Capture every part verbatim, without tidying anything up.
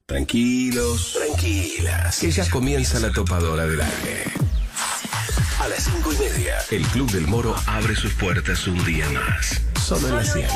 Tranquilos, tranquilas, que ya comienza la topadora del aire. A las cinco y media, el Club del Moro abre sus puertas un día más. Solo en la cien.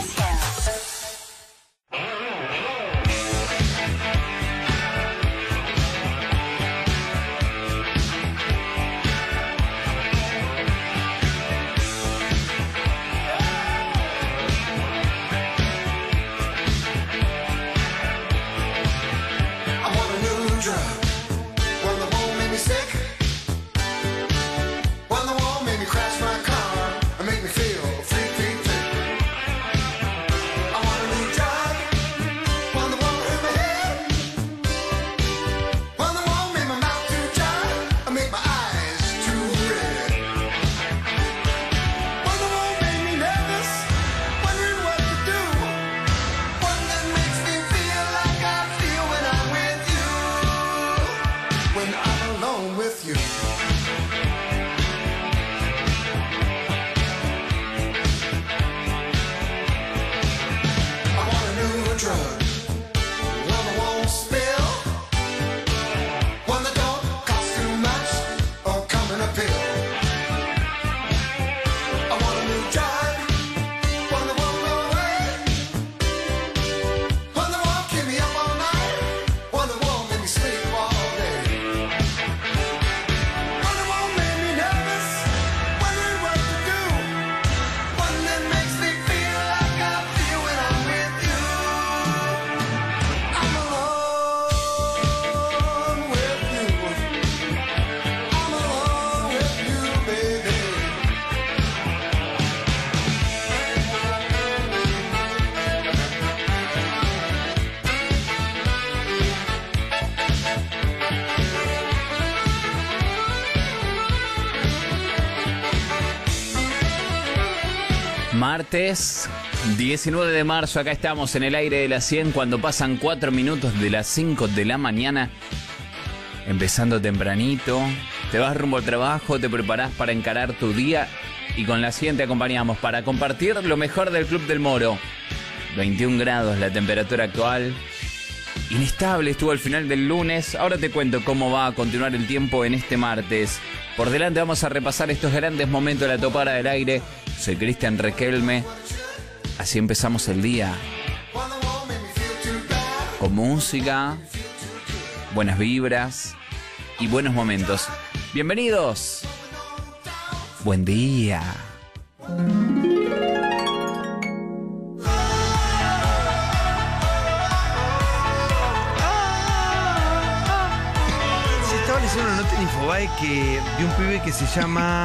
Martes diecinueve de marzo, acá estamos en el aire de la cien cuando pasan cuatro minutos de las cinco de la mañana. Empezando tempranito, te vas rumbo al trabajo, te preparás para encarar tu día y con la cien te acompañamos para compartir lo mejor del Club del Moro. veintiún grados la temperatura actual, inestable estuvo al final del lunes. Ahora te cuento cómo va a continuar el tiempo en este martes. Por delante vamos a repasar estos grandes momentos de la topada del aire. Soy Cristian Requelme. Así empezamos el día. Con música, buenas vibras y buenos momentos. Bienvenidos. Buen día. Una nota en Infobae que de un pibe que se llama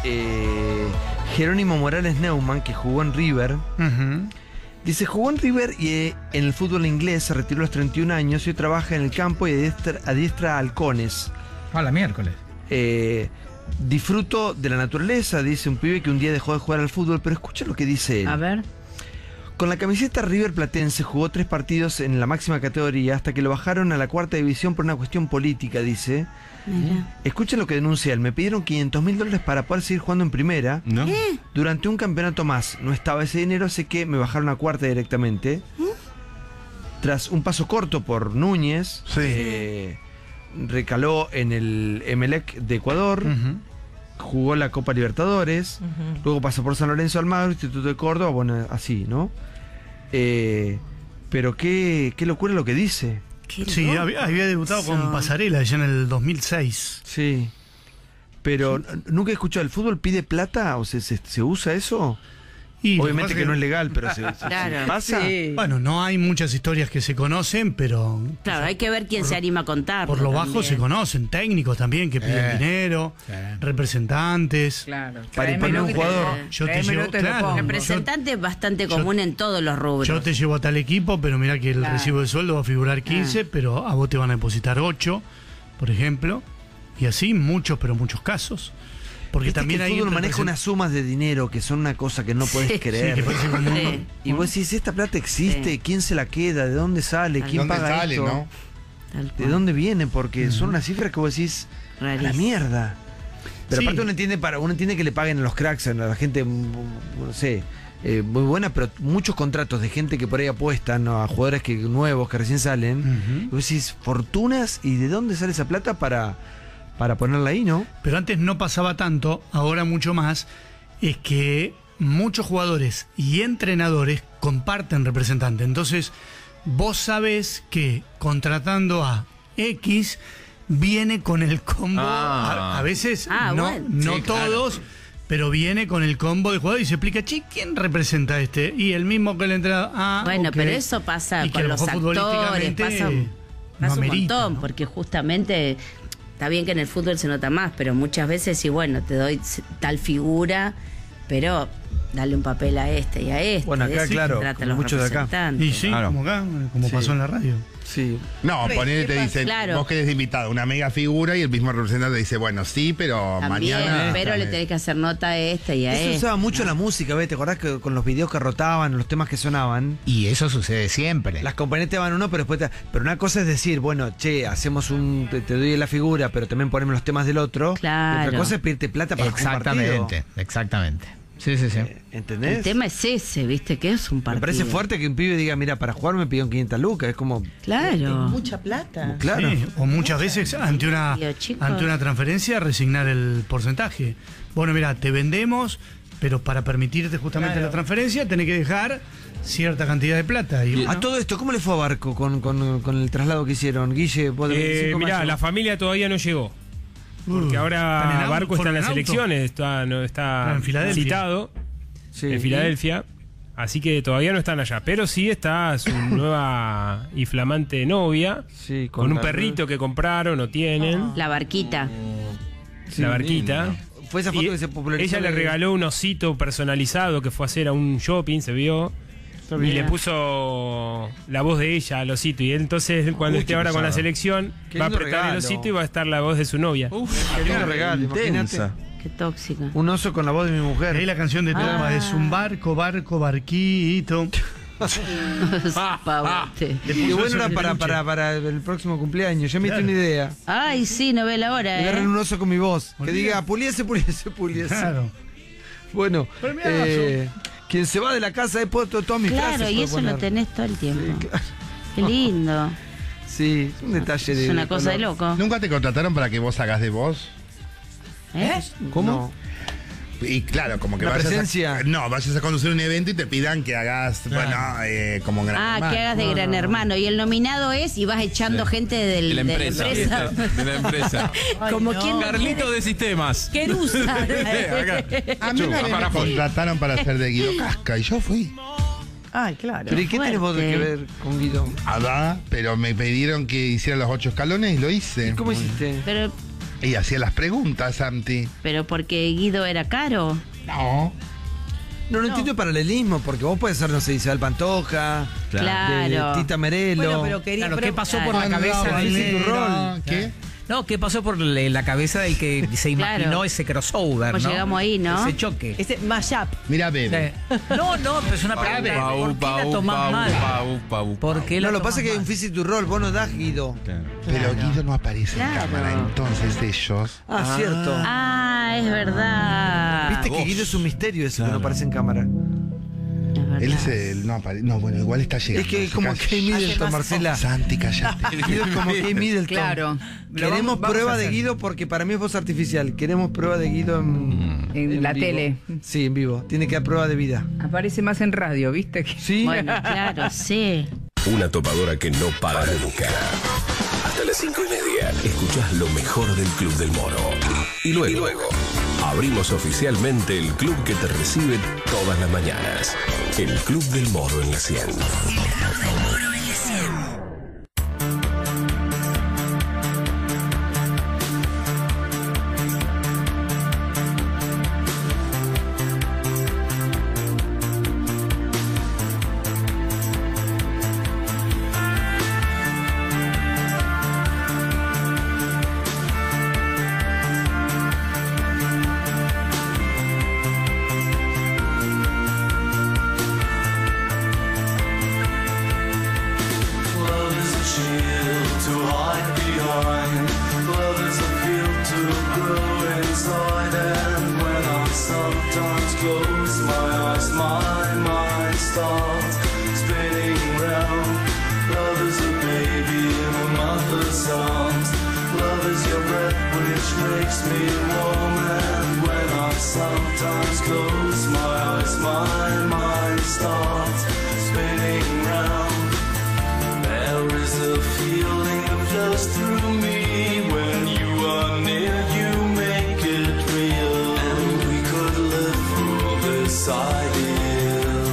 eh, Jerónimo Morales Neumann, que jugó en River. Uh-huh. Dice, jugó en River y eh, en el fútbol inglés, se retiró a los treinta y un años y hoy trabaja en el campo y adiestra, adiestra halcones. A la miércoles. Eh, disfruto de la naturaleza, dice un pibe que un día dejó de jugar al fútbol, pero escucha lo que dice él. A ver. Con la camiseta River Platense jugó tres partidos en la máxima categoría hasta que lo bajaron a la cuarta división por una cuestión política, dice. Mira. Escuchen lo que denuncia él. Me pidieron quinientos mil dólares para poder seguir jugando en primera. ¿No? ¿Eh? Durante un campeonato más. No estaba ese dinero, así que me bajaron a cuarta directamente. ¿Eh? Tras un paso corto por Núñez, sí. eh, recaló en el Emelec de Ecuador. Uh-huh. Jugó la Copa Libertadores, uh-huh. Luego pasó por San Lorenzo Almagro, Instituto de Córdoba, bueno, así, ¿no? Eh, pero qué, qué locura lo que dice. Sí, había, había debutado so. con Pasarela ya en el dos mil seis. Sí, pero sí. ¿Nunca he escuchado el fútbol pide plata? ¿O se, se, se usa eso? Y obviamente que, que no es legal, pero se, se, claro, se pasa. Sí. Bueno, no hay muchas historias que se conocen, pero... Claro, o sea, hay que ver quién por, se anima a contar. Por lo también. Bajo se conocen, técnicos también que piden eh, dinero, eh. representantes. Claro. Para imponer un jugador. Te, yo te llevo, te claro, representante es bastante común yo, en todos los rubros. Yo te llevo a tal equipo, pero mira que el claro. recibo de sueldo va a figurar quince, ah. pero a vos te van a depositar ocho, por ejemplo. Y así muchos, pero muchos casos. Porque ¿viste también que el fútbol maneja unas sumas de dinero que son una cosa que no podés sí, creer. Sí, como... sí. Y vos decís, esta plata existe, sí. ¿Quién se la queda? ¿De dónde sale? ¿Quién ¿Dónde paga sale, esto? ¿No? ¿De dónde viene? Porque uh-huh. son unas cifras que vos decís, a la mierda. Pero sí. aparte uno entiende, para, uno entiende que le paguen a los cracks, a la gente, no sé, eh, muy buena, pero muchos contratos de gente que por ahí apuestan, ¿no?, a jugadores que nuevos que recién salen. Uh-huh. Y vos decís, fortunas, ¿y de dónde sale esa plata para, para ponerla ahí, no? Pero antes no pasaba tanto, ahora mucho más, es que muchos jugadores y entrenadores comparten representante. Entonces, vos sabés que contratando a X viene con el combo, Ah. a, a veces Ah, no, bueno. no Sí, todos, claro. pero viene con el combo de jugador y se explica, che, ¿quién representa a este? Y el mismo que el entrenador. Ah, Bueno, ok. pero eso pasa Y que a con lo los mejor actores, futbolísticamente pasa, no pasa un amerita, montón, ¿no? porque justamente está bien que en el fútbol se nota más, pero muchas veces sí, bueno, te doy tal figura, pero dale un papel a este y a este. Bueno, acá, de eso se claro, tratan como los muchos de acá. representantes. Y sí, Claro. como acá, como Sí. pasó en la radio. Sí. No, ponele, te dicen, Claro. vos querés de invitado una mega figura y el mismo representante dice, bueno, sí, pero También, mañana. pero le tenés que hacer nota a este y a Eso este. usaba mucho la música, ¿ves? ¿Te acordás que con los videos que rotaban, los temas que sonaban? Y eso sucede siempre. Las compañías te van uno, pero después te... Pero una cosa es decir, bueno, che, hacemos un... Te, te doy la figura, pero también ponemos los temas del otro. Claro. Y otra cosa es pedirte plata para jugar un partido. Exactamente, exactamente. Sí, sí, sí. Eh, ¿Entendés? El tema es ese, ¿viste? Que es un partido. Me parece fuerte que un pibe diga, mira, para jugar me pidieron quinientas lucas. Es como... Claro. Mucha plata. Claro. Sí, o muchas veces ante una, Digo, chicos. ante una transferencia resignar el porcentaje. Bueno, mira, te vendemos, pero para permitirte justamente Claro. la transferencia tenés que dejar cierta cantidad de plata. Y bueno, A todo esto, ¿cómo le fue a Barco con, con, con el traslado que hicieron? Guille, vos de Eh, veinticinco mirá, mayo. la familia todavía no llegó. Porque Uh, ¿están en ahora auto? Barco está en ¿Fueron las en auto? elecciones, está, no, está Ah, en Filadelfia. citado Sí. en Filadelfia. Así que todavía no están allá. Pero sí está su nueva y flamante novia. Sí, Con un la- perrito que compraron o tienen. La barquita. Sí, la barquita. lindo. Fue esa foto Y que se popularizó. ella le de- regaló un osito personalizado que fue a hacer a un shopping, se vio. Y Mira. le puso la voz de ella al osito. Y él, entonces, cuando Uy, esté qué ahora con la pesado. selección, Qué va a lindo apretar el regalo. osito y va a estar la voz de su novia. Uf, qué lindo regalo, imagínate. Qué tóxica. Un oso con la voz de mi y mujer. ahí la canción de Toma Ah. es un barco, barco, barquito. Pavote. Le Qué puso bueno eso era en para, peluche. para, para el próximo cumpleaños. Ya me diste Claro. una idea. Ay, sí, no ve la hora, Agarren ¿eh? un oso con mi voz. Que Olvida. diga, puliese, puliese, puliese. Claro. Bueno, Premiazo. eh, quien se va de la casa he puesto todas mis Claro, frases. y puedo eso poner. lo tenés todo el tiempo. Sí, claro. Qué lindo. Sí, es un detalle de. Es una cosa de color. loco. ¿Nunca te contrataron para que vos hagas de vos? ¿Eh? ¿Cómo? Y claro, como que La vayas presencia. a, no, vayas a conducir un evento y te pidan que hagas, bueno, eh, como gran Ah, hermano. que hagas de No, gran no. hermano. Y el nominado es y vas echando gente del, De la de empresa. De la empresa. Como no. quien Carlito de sistemas. Querusa. A mí una vez me contrataron para hacer de Guido Casca y yo fui. Ay, claro. Pero ¿y qué tenés vos de que fuerte. ver con Guido? Adá, pero me pidieron que hiciera los ocho escalones y lo hice. ¿Cómo hiciste? Pero, Y hacía las preguntas, Santi. pero porque Guido era caro. No. No, no entiendo el paralelismo, porque vos podés ser, no sé, Isabel Pantoja, Claro. de, de Tita Merelo. Bueno, pero quería. Claro, pero- ¿qué pasó por la Cuando cabeza bailé, del ¿no? ¿Qué? No, ¿qué pasó por le- la cabeza del que se imaginó Claro. ese crossover, Pues ¿no? llegamos ahí, ¿no? Ese choque. Ese mashup. Mira, bebé. Sí. No, no, pero es una pregunta. ¿Por qué la tomás mal? ¿Por qué la No, lo que tomás pasa es que hay mal? un Physic to Roll, vos no das Guido. Pero Guido no aparece Claro. en cámara, entonces ellos. Ah, cierto. Ah, es verdad. Viste que Guido es un misterio ese que no aparece en cámara. Es verdad. Él es el. No, apare- no, bueno, igual está llegando. Es que es Se como calla. Kay Middleton, Marcela. Santi, callate. Guido es como Kay Middleton. Claro. Lo Queremos vamos- vamos prueba a de hacer. Guido porque para mí es voz artificial. Queremos prueba de Guido en, En la vivo. tele. Sí, en vivo. Tiene que dar prueba de vida. Aparece más en radio, ¿viste? Sí. Bueno, claro, sí. Una topadora que no para nunca. Hasta las cinco y media. Escuchás lo mejor del Club del Moro. Y luego, y luego abrimos oficialmente el club que te recibe todas las mañanas. El Club del Moro en la cien. Love is a shield to hide behind. Love is a field to grow inside. And when I sometimes close my eyes, my stars spinning round. Love is a baby in a mother's arms. Love is your breath which makes me warm. And when I sometimes close my eyes, my mind starts spinning round. There is a feeling that flows through me. When you are near, you make it real. And we could live for this ideal.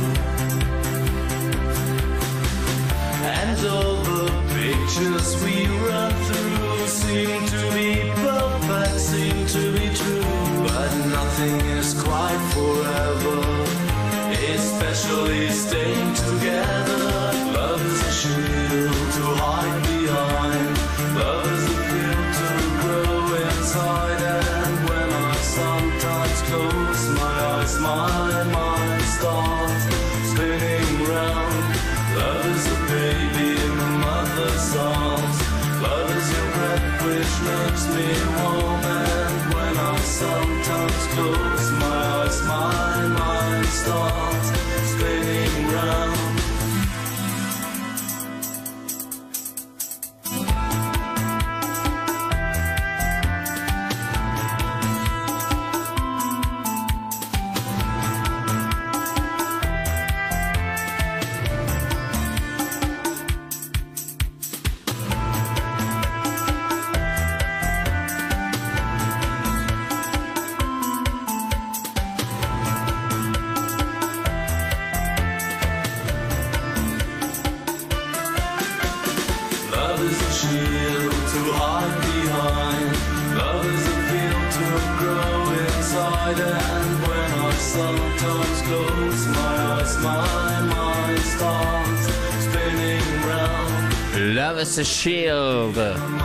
And all the pictures we run through seem to be perfect, seem to be true. But nothing is quite forever, especially staying together. Love is a shield to hide behind. Love is a field to grow inside. And when I sometimes close my eyes, my mind starts spinning round. Love is a baby in the mother's arms. Love is your breath which makes me warm. And when I sometimes close my eyes, my mind starts spinning round. Love is a shield to hide behind. Love is a field to grow inside. And when I sometimes close my eyes, my mind starts spinning round. Love is a Shield.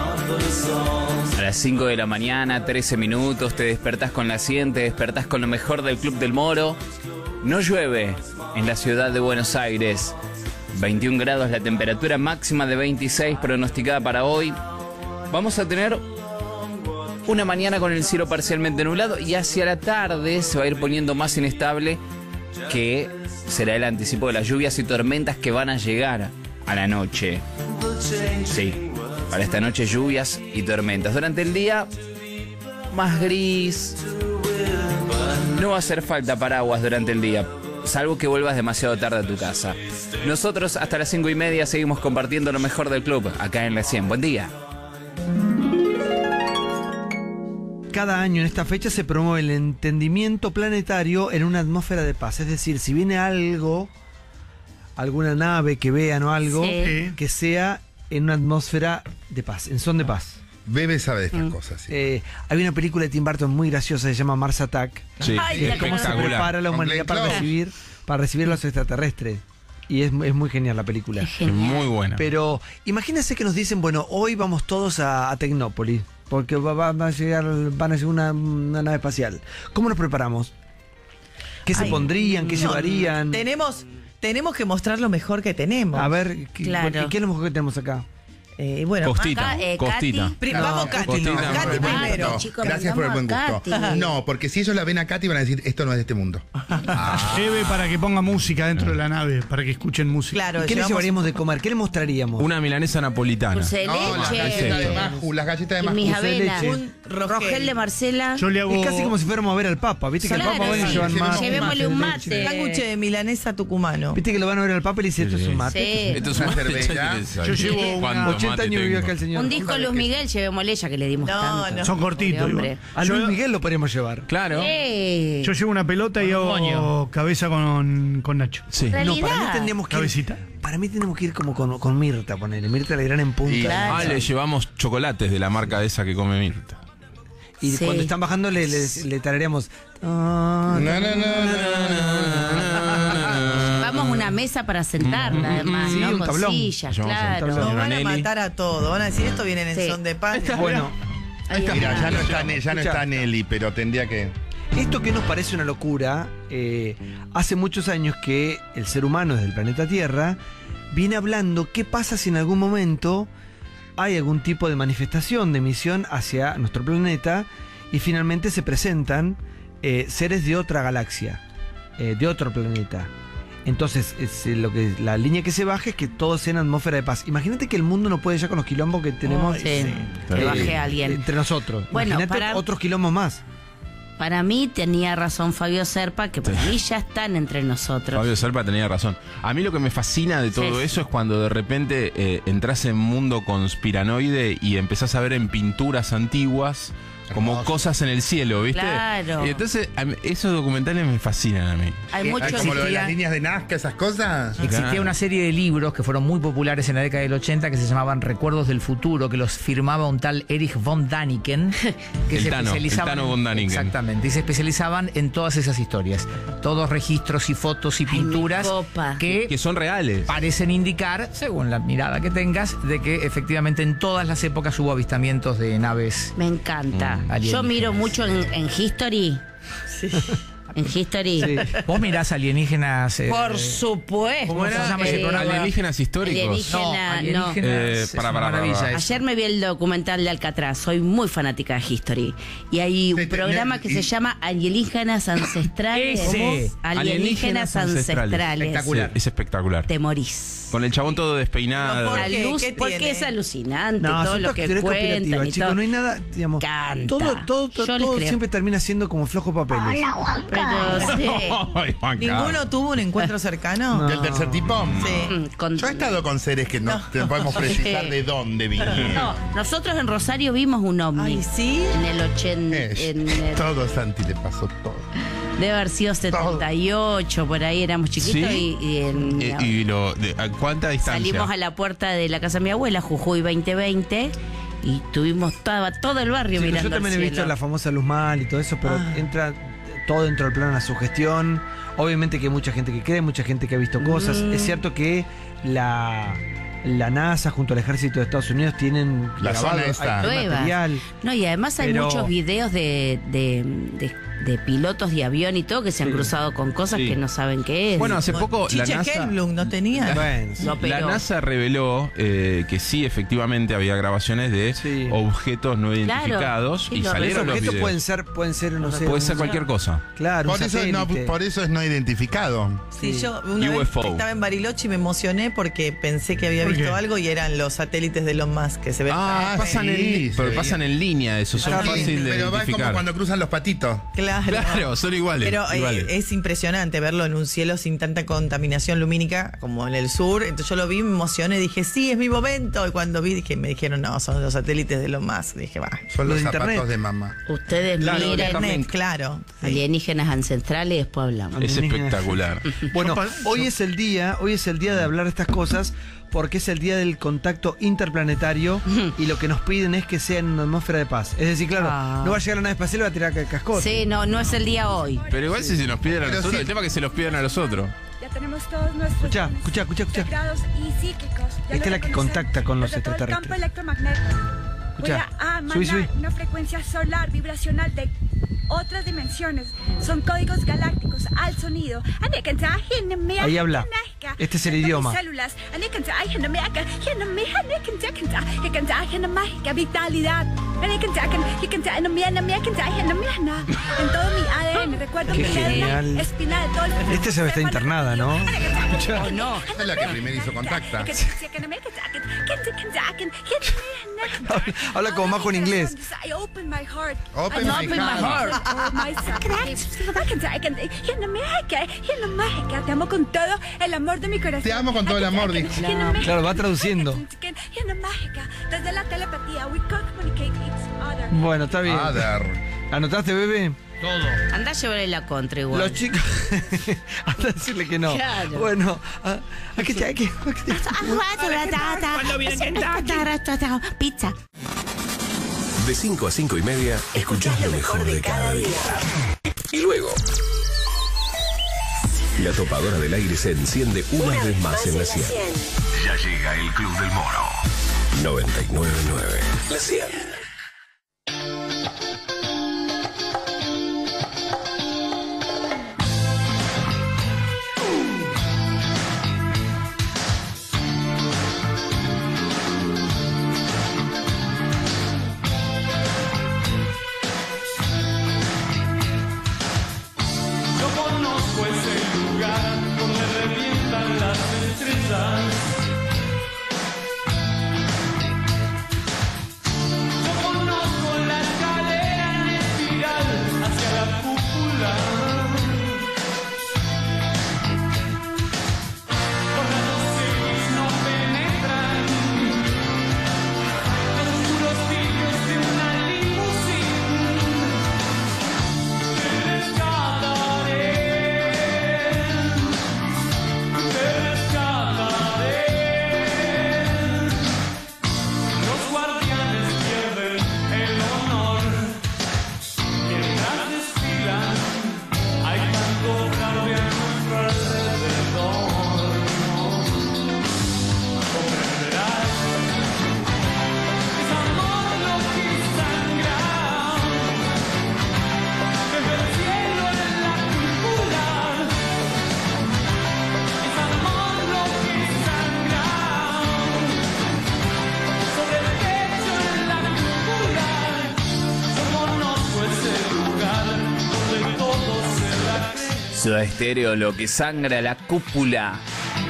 A las cinco de la mañana, trece minutos, te despertás con la cien, te despertás con lo mejor del Club del Moro. No llueve en la ciudad de Buenos Aires. veintiún grados la temperatura, máxima de veintiséis pronosticada para hoy. Vamos a tener una mañana con el cielo parcialmente nublado y hacia la tarde se va a ir poniendo más inestable, que será el anticipo de las lluvias y tormentas que van a llegar a la noche. Sí, para esta noche lluvias y tormentas. Durante el día, más gris. No va a hacer falta paraguas durante el día, salvo que vuelvas demasiado tarde a tu casa. Nosotros hasta las cinco y media seguimos compartiendo lo mejor del club, acá en la cien. Buen día. Cada año en esta fecha se promueve el entendimiento planetario en una atmósfera de paz. Es decir, si viene algo, alguna nave que vean o algo, Sí. que sea en una atmósfera de paz, en son de paz. Bebe sabe de estas Mm. cosas, sí. Eh, hay una película de Tim Burton muy graciosa, se llama Mars Attack. Sí, Ay, Que la es cómo se conozco. prepara la Con humanidad Glenn para Close. recibir, para recibir a los extraterrestres. Y es, es muy genial la película. Es genial. muy buena. Pero imagínense que nos dicen, bueno, hoy vamos todos a, a Tecnópolis, porque va, va- va a llegar, van a llegar una, una nave espacial. ¿Cómo nos preparamos? ¿Qué se Ay, pondrían? ¿Qué no, llevarían? Tenemos, tenemos que mostrar lo mejor que tenemos. A ver, ¿qué, Claro. ¿qué, qué es lo mejor que tenemos acá? Eh, bueno, Costita, Acá, eh, costita. Katy. pri- No, vamos Katy. Costita, Katy no, Por el buen primero. gusto. chicos, Gracias por el buen mandamos gusto. a Katy. No, porque si ellos la ven a Katy van a decir, esto no es de este mundo. Lleve para que ponga música dentro de la nave, para que escuchen música. Claro, ¿Y qué le llevamos- llevaríamos de comer? ¿Qué le mostraríamos? Una milanesa napolitana. Dulce de No, las leche. galletas de Maju, las galletas de Y Maju. mis dulce de avenas. leche. Un rogel. Rogel de Marcela. Yo le hago. Es casi como si fuéramos a ver al Papa. ¿Viste que Claro, al Papa van y sí. llevan más? Llevémosle un mate. Sándwich de milanesa tucumano. ¿Viste que lo van a ver al Papa y le dice, esto es un mate? Sí. Esto es Una una cerveza. Yo llevo una- ochenta años vivió acá el señor. Un disco Luis Miguel, llevémosle ya que le dimos No, tanto. no. Son cortitos, Pobre hombre. igual. A Luis Yo- Miguel lo podríamos llevar. Claro. ¡Eh! Yo llevo una pelota y hago Coño. cabeza con, con Nacho. Sí. No, para mí Realidad. tendríamos que ir, Cabecita. para mí tenemos que ir como con, con Mirta, ponele. Mirta la gran en punta. Y Claro. ah, le llevamos chocolates de la marca esa que come Mirta. Y Sí. cuando están bajando le, le, le tarareamos. No, no, no, no, no, no. Vamos a una mesa para sentarla, además, Sí, ¿no? un Con tablón. sillas, Llevamos un claro. tablón. Nos van a Nelly. matar a todos. Van a decir, esto viene en Sí. son de pan. Bueno, Ahí Mira, está. ya no está, Ne- ya no Escuchá. está Nelly, pero tendría que... esto que nos parece una locura, eh, hace muchos años que el ser humano desde el planeta Tierra viene hablando qué pasa si en algún momento hay algún tipo de manifestación de emisión hacia nuestro planeta y finalmente se presentan eh, seres de otra galaxia, eh, de otro planeta. Entonces, es, eh, lo que la línea que se baje es que todo sea en atmósfera de paz. Imagínate que el mundo no puede ya con los quilombos que tenemos Oh, sí, que baje alguien. entre nosotros. Bueno, Imagínate para- otros quilombos más. Para mí tenía razón Fabio Serpa, que para mí ya están entre nosotros. Fabio Serpa tenía razón. A mí lo que me fascina de todo Sí, eso es cuando de repente eh, entras en mundo conspiranoide y empezás a ver en pinturas antiguas como Hermoso. cosas en el cielo, ¿viste? Claro. Y entonces a mí, esos documentales me fascinan a mí. Hay Ah, muchos. como lo de las existía- líneas de Nazca, esas cosas. Existía una serie de libros que fueron muy populares en la década del ochenta que se llamaban Recuerdos del Futuro, que los firmaba un tal Erich von Däniken, que El se Tano, especializaban el Tano von Däniken. Exactamente, y se especializaban en todas esas historias. Todos registros y fotos y Ay, me pinturas copa. que Que son reales. parecen indicar, según la mirada que tengas, de que efectivamente en todas las épocas hubo avistamientos de naves. Me encanta. Mm, Yo alienígenas. miro mucho en, en History. En History. Vos mirás alienígenas. eh, Por supuesto. ¿Cómo era? Eh, ¿Se llama ese programa? Alienígenas históricos. Alienígena, No, no. alienígenas Eh, es para, una para, para, maravilla para. eso. Ayer me vi el documental de Alcatraz, soy muy fanática de History. Y hay un Sí, te- programa que y- se llama Alienígenas Ancestrales. Ese. Alienígenas Ancestrales. Espectacular. Sí, es espectacular. Te morís. Con el chabón todo despeinado. ¿Por La qué? luz, ¿Qué porque tiene? es alucinante No, todo son lo todas que teorías cuentan conspirativas, y chicos. todo. No hay nada, digamos. Canta. Todo, todo, todo, Yo les todo creo. siempre termina siendo como flojo papeles. Pero sí. Ay, Juan Carlos. ¿Ninguno tuvo un encuentro cercano? No. ¿Del tercer tipo? Sí. Mm, con- Yo he estado con seres que no, No. te podemos precisar de dónde vinieron. No, nosotros en Rosario vimos un ovni. Ay, ¿sí? En el ochenta. Eh, En el- Todo a Santi le pasó todo. debe haber sido setenta y ocho, por ahí éramos chiquitos ¿Sí? y, y en- Eh, y lo, de, ¿a cuánta distancia? salimos a la puerta de la casa de mi abuela, Jujuy veinte veinte, y tuvimos toda, todo el barrio Sí, pero mirando yo también al he visto cielo. la famosa luz mal y todo eso, pero Ah. entra todo dentro del plano de la sugestión. Obviamente que hay mucha gente que cree, mucha gente que ha visto cosas. Mm. Es cierto que la, la NASA junto al ejército de Estados Unidos tienen La grabado- zona esta. hay Pruebas. material. No, y además hay Pero- muchos videos de, de, de- de pilotos de avión y todo que se han Sí. cruzado con cosas Sí. que no saben qué es. Bueno, hace poco la Chiche NASA... Helblum no tenía. Bueno, sí. No, La pero- NASA reveló eh, que sí, efectivamente había grabaciones de Sí. objetos no Claro. identificados Sí, y lo- Esos salieron los objetos videos. pueden ser, pueden ser, no sé. Puede un- ser cualquier cosa. Claro, un Por eso, no, satélite. por eso es no identificado. Sí, yo una U F O. vez estaba en Bariloche y me emocioné porque pensé que había ¿Por visto qué? algo y eran los satélites de Elon Musk que se ven. Ah, pasan sí, en, se pero veía. pasan en línea, eso son Ah, sí, fáciles de Pero va como identificar. cuando cruzan los patitos. Claro. Claro, son iguales. Pero eh, iguales. es impresionante verlo en un cielo sin tanta contaminación lumínica como en el sur. Entonces yo lo vi, me emocioné, dije, sí, es mi momento. Y cuando vi, dije, me dijeron, no, son los satélites de Elon Musk. Dije, va. Son Lo los de zapatos internet. de mamá. Ustedes Claro, miren internet, claro. Sí. alienígenas ancestrales y después hablamos. Es alienígenas. espectacular. Bueno, hoy es el día, hoy es el día de hablar de estas cosas porque es el día del contacto interplanetario y lo que nos piden es que sea en una atmósfera de paz. Es decir, claro, Ah. no va a llegar la nave espacial y va a tirar ca- cascote. Sí, no, no es el día hoy. Pero igual si se nos piden a Pero nosotros, sí. el tema es que se los piden a los otros. Ya tenemos todos nuestros Escucha, dones escucha, escucha, escucha. sagrados y psíquicos. Ya Esta es lo la que reconocemos. contacta con los Desde todo el campo extraterrestres. electromagnético. Voy Escucha, a emanar subí, subí. una frecuencia solar vibracional de otras dimensiones. Son códigos galácticos al sonido. Ahí habla. Este es el idioma. Células. Vitalidad. En todo mi A D N. Recuerdo Qué mi genial. médula espinal. todo el- Este se ve está internada, ¿no? ¿O no? Esta es la que primero hizo contacta. Habla como Majo en inglés. I open my heart. Open I my open heart. heart. myself. Te amo con todo el amor de mi corazón. Te amo con todo el amor, dijo. Claro, va traduciendo. Desde la telepatía, we communicate each other. Bueno, está bien. Adar. ¿Anotaste, bebé? Anda a llevarle la contra igual. Los chicos. Anda a decirle que no. Claro. Bueno, ah, aquí está, aquí. ¿Cuándo viene Pizza. De cinco a cinco y media, escuchás lo mejor de cada día. Y luego, la topadora del aire se enciende una, vez más en la cien. Ya llega el Club del Moro. noventa y nueve punto nueve. La cien. Yo conozco ese lugar donde revienta Soda Stereo, lo que sangra la cúpula.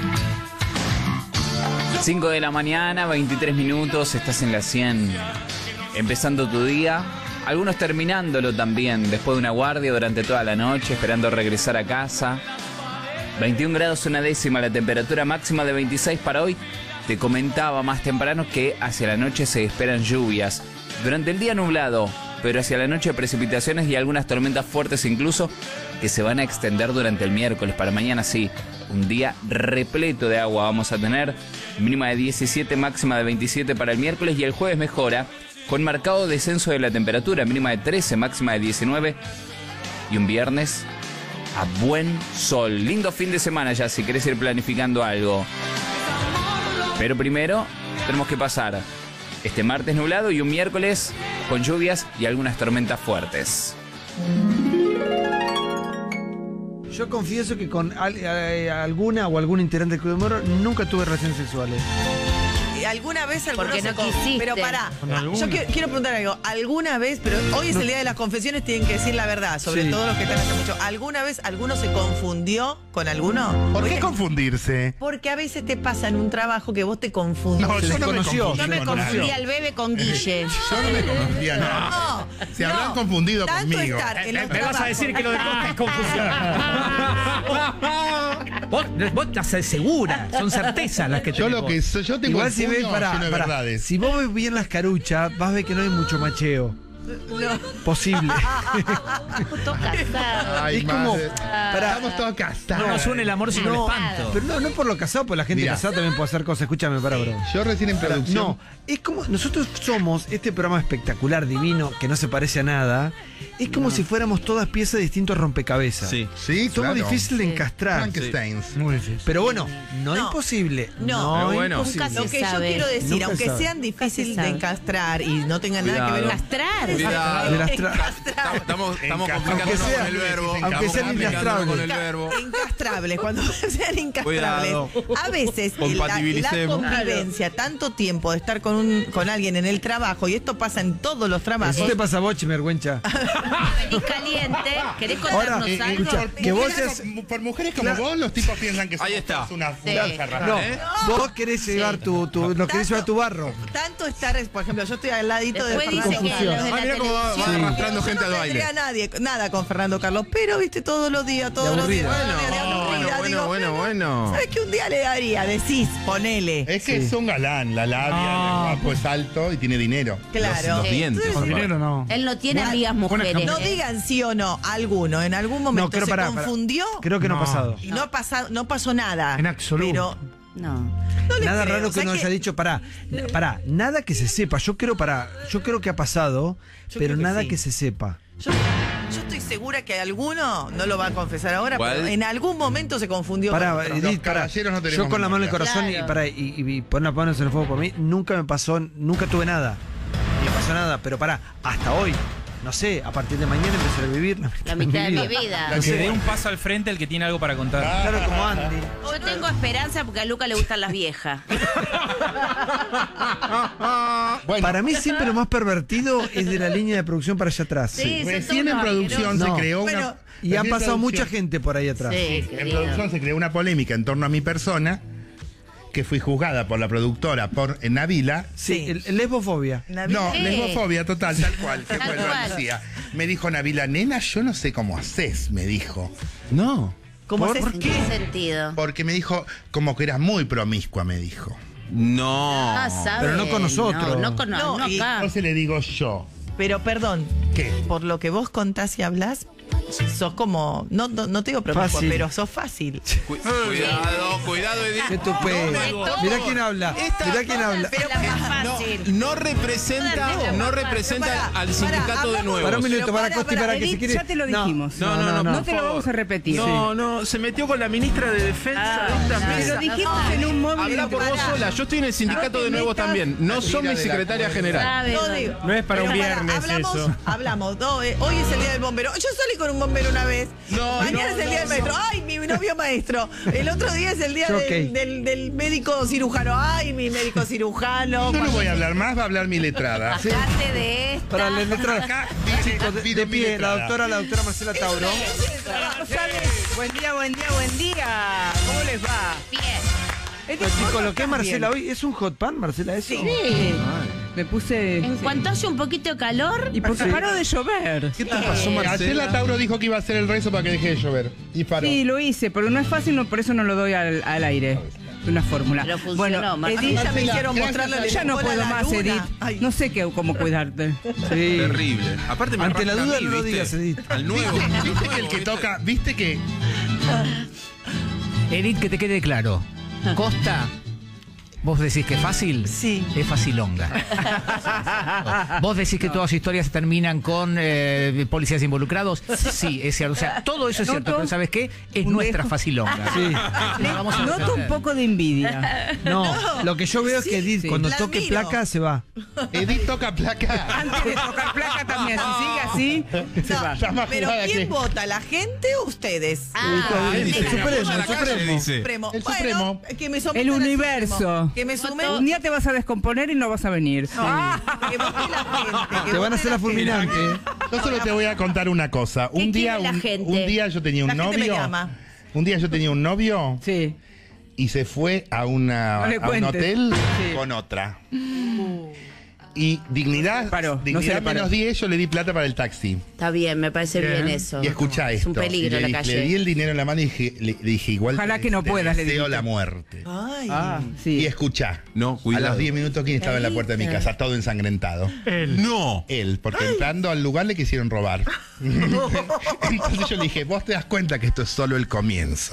cinco de la mañana, veintitrés minutos, estás en la cien. Empezando tu día, algunos terminándolo también, después de una guardia durante toda la noche, esperando regresar a casa. veintiún grados una décima, la temperatura máxima de veintiséis para hoy. Te comentaba más temprano que hacia la noche se esperan lluvias. Durante el día nublado, pero hacia la noche precipitaciones y algunas tormentas fuertes incluso, que se van a extender durante el miércoles. Para mañana sí, un día repleto de agua vamos a tener. Mínima de diecisiete, máxima de veintisiete para el miércoles, y el jueves mejora, con marcado descenso de la temperatura, mínima de trece, máxima de diecinueve, y un viernes a buen sol. Lindo fin de semana ya, si querés ir planificando algo. Pero primero tenemos que pasar este martes nublado y un miércoles con lluvias y algunas tormentas fuertes. Yo confieso que con al- eh, alguna o algún integrante del Club del Moro nunca tuve relaciones sexuales. Y alguna vez algunos Porque no se con- quisiste. Pero pará, Con alguna. yo quiero, quiero preguntar algo. ¿Alguna vez, pero hoy es el día de las confesiones, tienen que decir la verdad, sobre Sí. todo los que están hace mucho? ¿Alguna vez alguno se confundió con alguno? ¿Por qué Porque- confundirse? Porque a veces te pasa en un trabajo que vos te confundís. No, Se yo no me desconoció. confundí. Yo me con confundí nadie. al bebé con Guille. Yo no me confundía, no. No, Se no. habrán confundido Tanto conmigo. estar en los Me vas a decir que lo de Costa es confusión. vos, vos estás segura, son certezas las que Yo tenés lo que vos. soy, yo tengo Igual el si ves, puño pará, lleno de pará, verdades. si vos ves bien las caruchas, vas a ver que no hay mucho macheo. Posible. Todos casados. Ay, Es como- madre. pará. Estamos todos casados. No nos une el amor sino el No, espanto. pero no, no por lo casado, porque la gente Mirá. casada también puede hacer cosas. Escúchame, para, bro. Yo recién en producción. No, es como nosotros somos este programa espectacular, divino, que no se parece a nada. Es como si fuéramos todas piezas de distintos rompecabezas. Sí. Sí, Somos claro. difíciles de Sí. encastrar. Frankensteins. Muy difícil. Pero bueno, no, No. imposible. No. Pero bueno. imposible. Nunca Lo se que yo sabe. quiero decir, Nunca aunque sabe. sean difíciles Nunca se de sabe. encastrar y no tengan nada que ver Cuidado. Castrar. Cuidado. De las tra- Encastrar. Estamos, estamos Aunque complicándonos sea- con el verbo. aunque Estamos sean complicándonos incastrables. con el verbo. Encastrables, cuando sean encastrables. Cuidado. A veces la, la Compatibilicemos. convivencia, tanto tiempo de estar con un con alguien en el trabajo, y esto pasa en todos los trabajos. Eso te pasa a vos, Chimergüencha. Venís caliente. ¿Querés Ahora, contarnos eh, algo? escucha, que vos Mujeres seas- como- por mujeres como Claro. vos, los tipos piensan que Ahí somos está. todos una Sí. una charra, No, ¿eh? vos querés llevar tu, tu, lo querés llevar tu barro. Tanto estar, por ejemplo, yo estoy al ladito Después de dice que Fernando los de Ah, la mira cómo va, va televisión... arrastrando Yo gente no al baile. tendría nadie, nada con Fernando Carlos, pero viste todos los días, todos los días. aburrida. todos los días, de Bueno, aburrida, bueno, digo, bueno, bueno. ¿sabes qué un día le daría? Decís, ponele. Es que es un galán, la labia, el guapo es alto y tiene dinero. Claro. Los dientes. Entonces, Con dinero no. Él no tiene amigas mujeres. no ¿eh? digan sí o no, alguno en algún momento No, creo, se pará, pará. confundió Creo que no, ha No. pasado. y no, ha pasado, no pasó nada. En absoluto. Pero No. no les Nada creo, raro o sea que no haya dicho, pará, pará, nada que se sepa. Yo creo, pará, yo creo que ha pasado, Yo pero creo que nada sí. que se sepa. Yo, yo estoy segura que alguno, no lo va a confesar ahora, ¿Cuál? pero en algún momento se confundió. Pará, con otro. Edith, pará. caballeros no tenemos Yo con la mano en el memoria. corazón y, Claro. pará, y, y, y poner las manos en el fuego por mí, nunca me pasó, nunca tuve nada. Ni me pasó nada, pero pará, hasta hoy, no sé, a partir de mañana empezaré a vivir la, La mitad de mi vida. La Que que- dé un paso al frente el que tiene algo para contar. Claro, como Andy. Yo tengo esperanza porque a Luca le gustan las viejas. Bueno, Para mí siempre lo más pervertido es de la línea de producción para allá atrás. Sí, son recién todos en producción asquerosos. No. se creó una. Bueno, Y recién han en pasado producción- mucha gente por ahí atrás. Sí, En querido. producción se creó una polémica en torno a mi persona, que fui juzgada por la productora por eh, Nabila. Sí, el, el lesbofobia. No, Sí. lesbofobia total, tal cual, que Tal fue lo cual. decía. Me dijo Nabila, nena, yo no sé cómo haces, me dijo. No. ¿Cómo ¿Por haces? ¿En qué sentido? Porque me dijo, como que eras muy promiscua, me dijo. No. Ah, sabe. Pero no con nosotros. No, no con no, No, y acá. Entonces le digo yo, Pero perdón, ¿qué? por lo que vos contás y hablás, sos como, no, no, no te digo promiscua, Fácil. pero sos fácil. Cu- cuidado, cuidado, Edith. Qué tupé. No, Mirá quién habla. Esta- Mirá quién habla. Pero la más pará, fácil. No representa, Todas no las representa Pará, al pará, sindicato de hablamos- nuevos. Para un minuto, Pero para pará, Costi, pará, para que se Edith, quiere. ya te lo dijimos. No, no, no, No por te lo favor. vamos a repetir. No, no, se metió con la ministra de Defensa de esta Pero mesa. dijimos en un móvil. Habla por vos Pará. sola, yo estoy en el sindicato No te de nuevos metas. también. No son mi Mira de la secretaria cuerda. general. Sabe, No, no. digo, No es para un pero viernes hablamos, eso. Hablamos, no, eh, hoy es el día del bombero. Yo salí con un bombero una vez. No, Mañana no, es el día no, del maestro. Ay, mi novio maestro. El otro día es el día Yo, del, ok. del- del médico cirujano. Ay, mi médico cirujano. Yo no voy a hablar más, va a hablar mi letrada. Hablate de esta. Para la letra. Acá, Chicos, de, pido de mi pie, la letrada. doctora, la doctora Marcela Tauro. ¿Sabes? Buen día, buen día, buen día. ¿Cómo les va? Bien. Este Pero, chicos, podcast lo que es Marcela bien. hoy, ¿es un hot pan, Marcela, eso? Sí. Ay. Me puse... En sí. cuanto hace un poquito de calor, Y porque Sí. paró de llover. ¿Qué te pasó, Ayer la Marcela? Tauro dijo que iba a hacer el rezo para que deje de llover. Y paró. Sí, lo hice, pero no es fácil, no, por eso no lo doy al, al aire. Una fórmula. Pero funcionó, bueno, Marcela. Edith, Ya me hicieron gracias mostrarle a la ya no bola a puedo la más, luna. Edith. Ay. No sé qué, cómo cuidarte. Sí. Terrible. Aparte me Ante la rasca a duda mí, no lo ¿viste? digas, Edith. Al nuevo. ¿Viste que el que toca, viste que Edith, que te quede claro. Costa, vos decís que es fácil. Sí. Es facilonga. Vos decís que todas las historias terminan con eh, policías involucrados. Sí, es cierto. O sea, todo eso es cierto. Noto Pero ¿sabes qué? Es un nuestra dejo- facilonga. Sí. No vamos a Noto un defender. poco de envidia. No, No. lo que yo veo es que Edith, sí. cuando La toque miro. placa, se va. Edith toca placa. Antes de tocar placa también, si sigue así, se No, va. Está más pero jugada ¿quién que- vota? ¿La gente o ustedes? Ah, El mira. Supremo, el a la calle, Supremo. dice. Supremo. El Bueno, Supremo. que me sometan El al universo. Supremo. Que me sumen. Un día te vas a descomponer y no vas a venir. Ah, Que vote la gente. que Te van vote a hacer la fulminante. Yo solo te voy a contar una cosa. Un ¿Qué día, quiere la un, gente? un día yo tenía un La gente me novio. llama. Un día yo tenía un novio sí. y se fue a, una, No le a un cuentes. hotel Sí. con otra. Y dignidad, No se paró, no se dignidad le paró. menos diez, yo le di plata para el taxi. Está bien, me parece bien, eso. Y escuchá Es esto. un peligro y le, la di- calle. le di el dinero en la mano y dije, le, le dije igual Ojalá te- que no te puedas, le deseo dijiste. la muerte. Ay. Ah, Y sí. escuchá. No, A cuidado. los diez minutos, ¿quién estaba en la puerta de mi casa? Todo ensangrentado. No. Él, porque entrando al lugar le quisieron robar. Entonces yo le dije, vos te das cuenta que esto es solo el comienzo.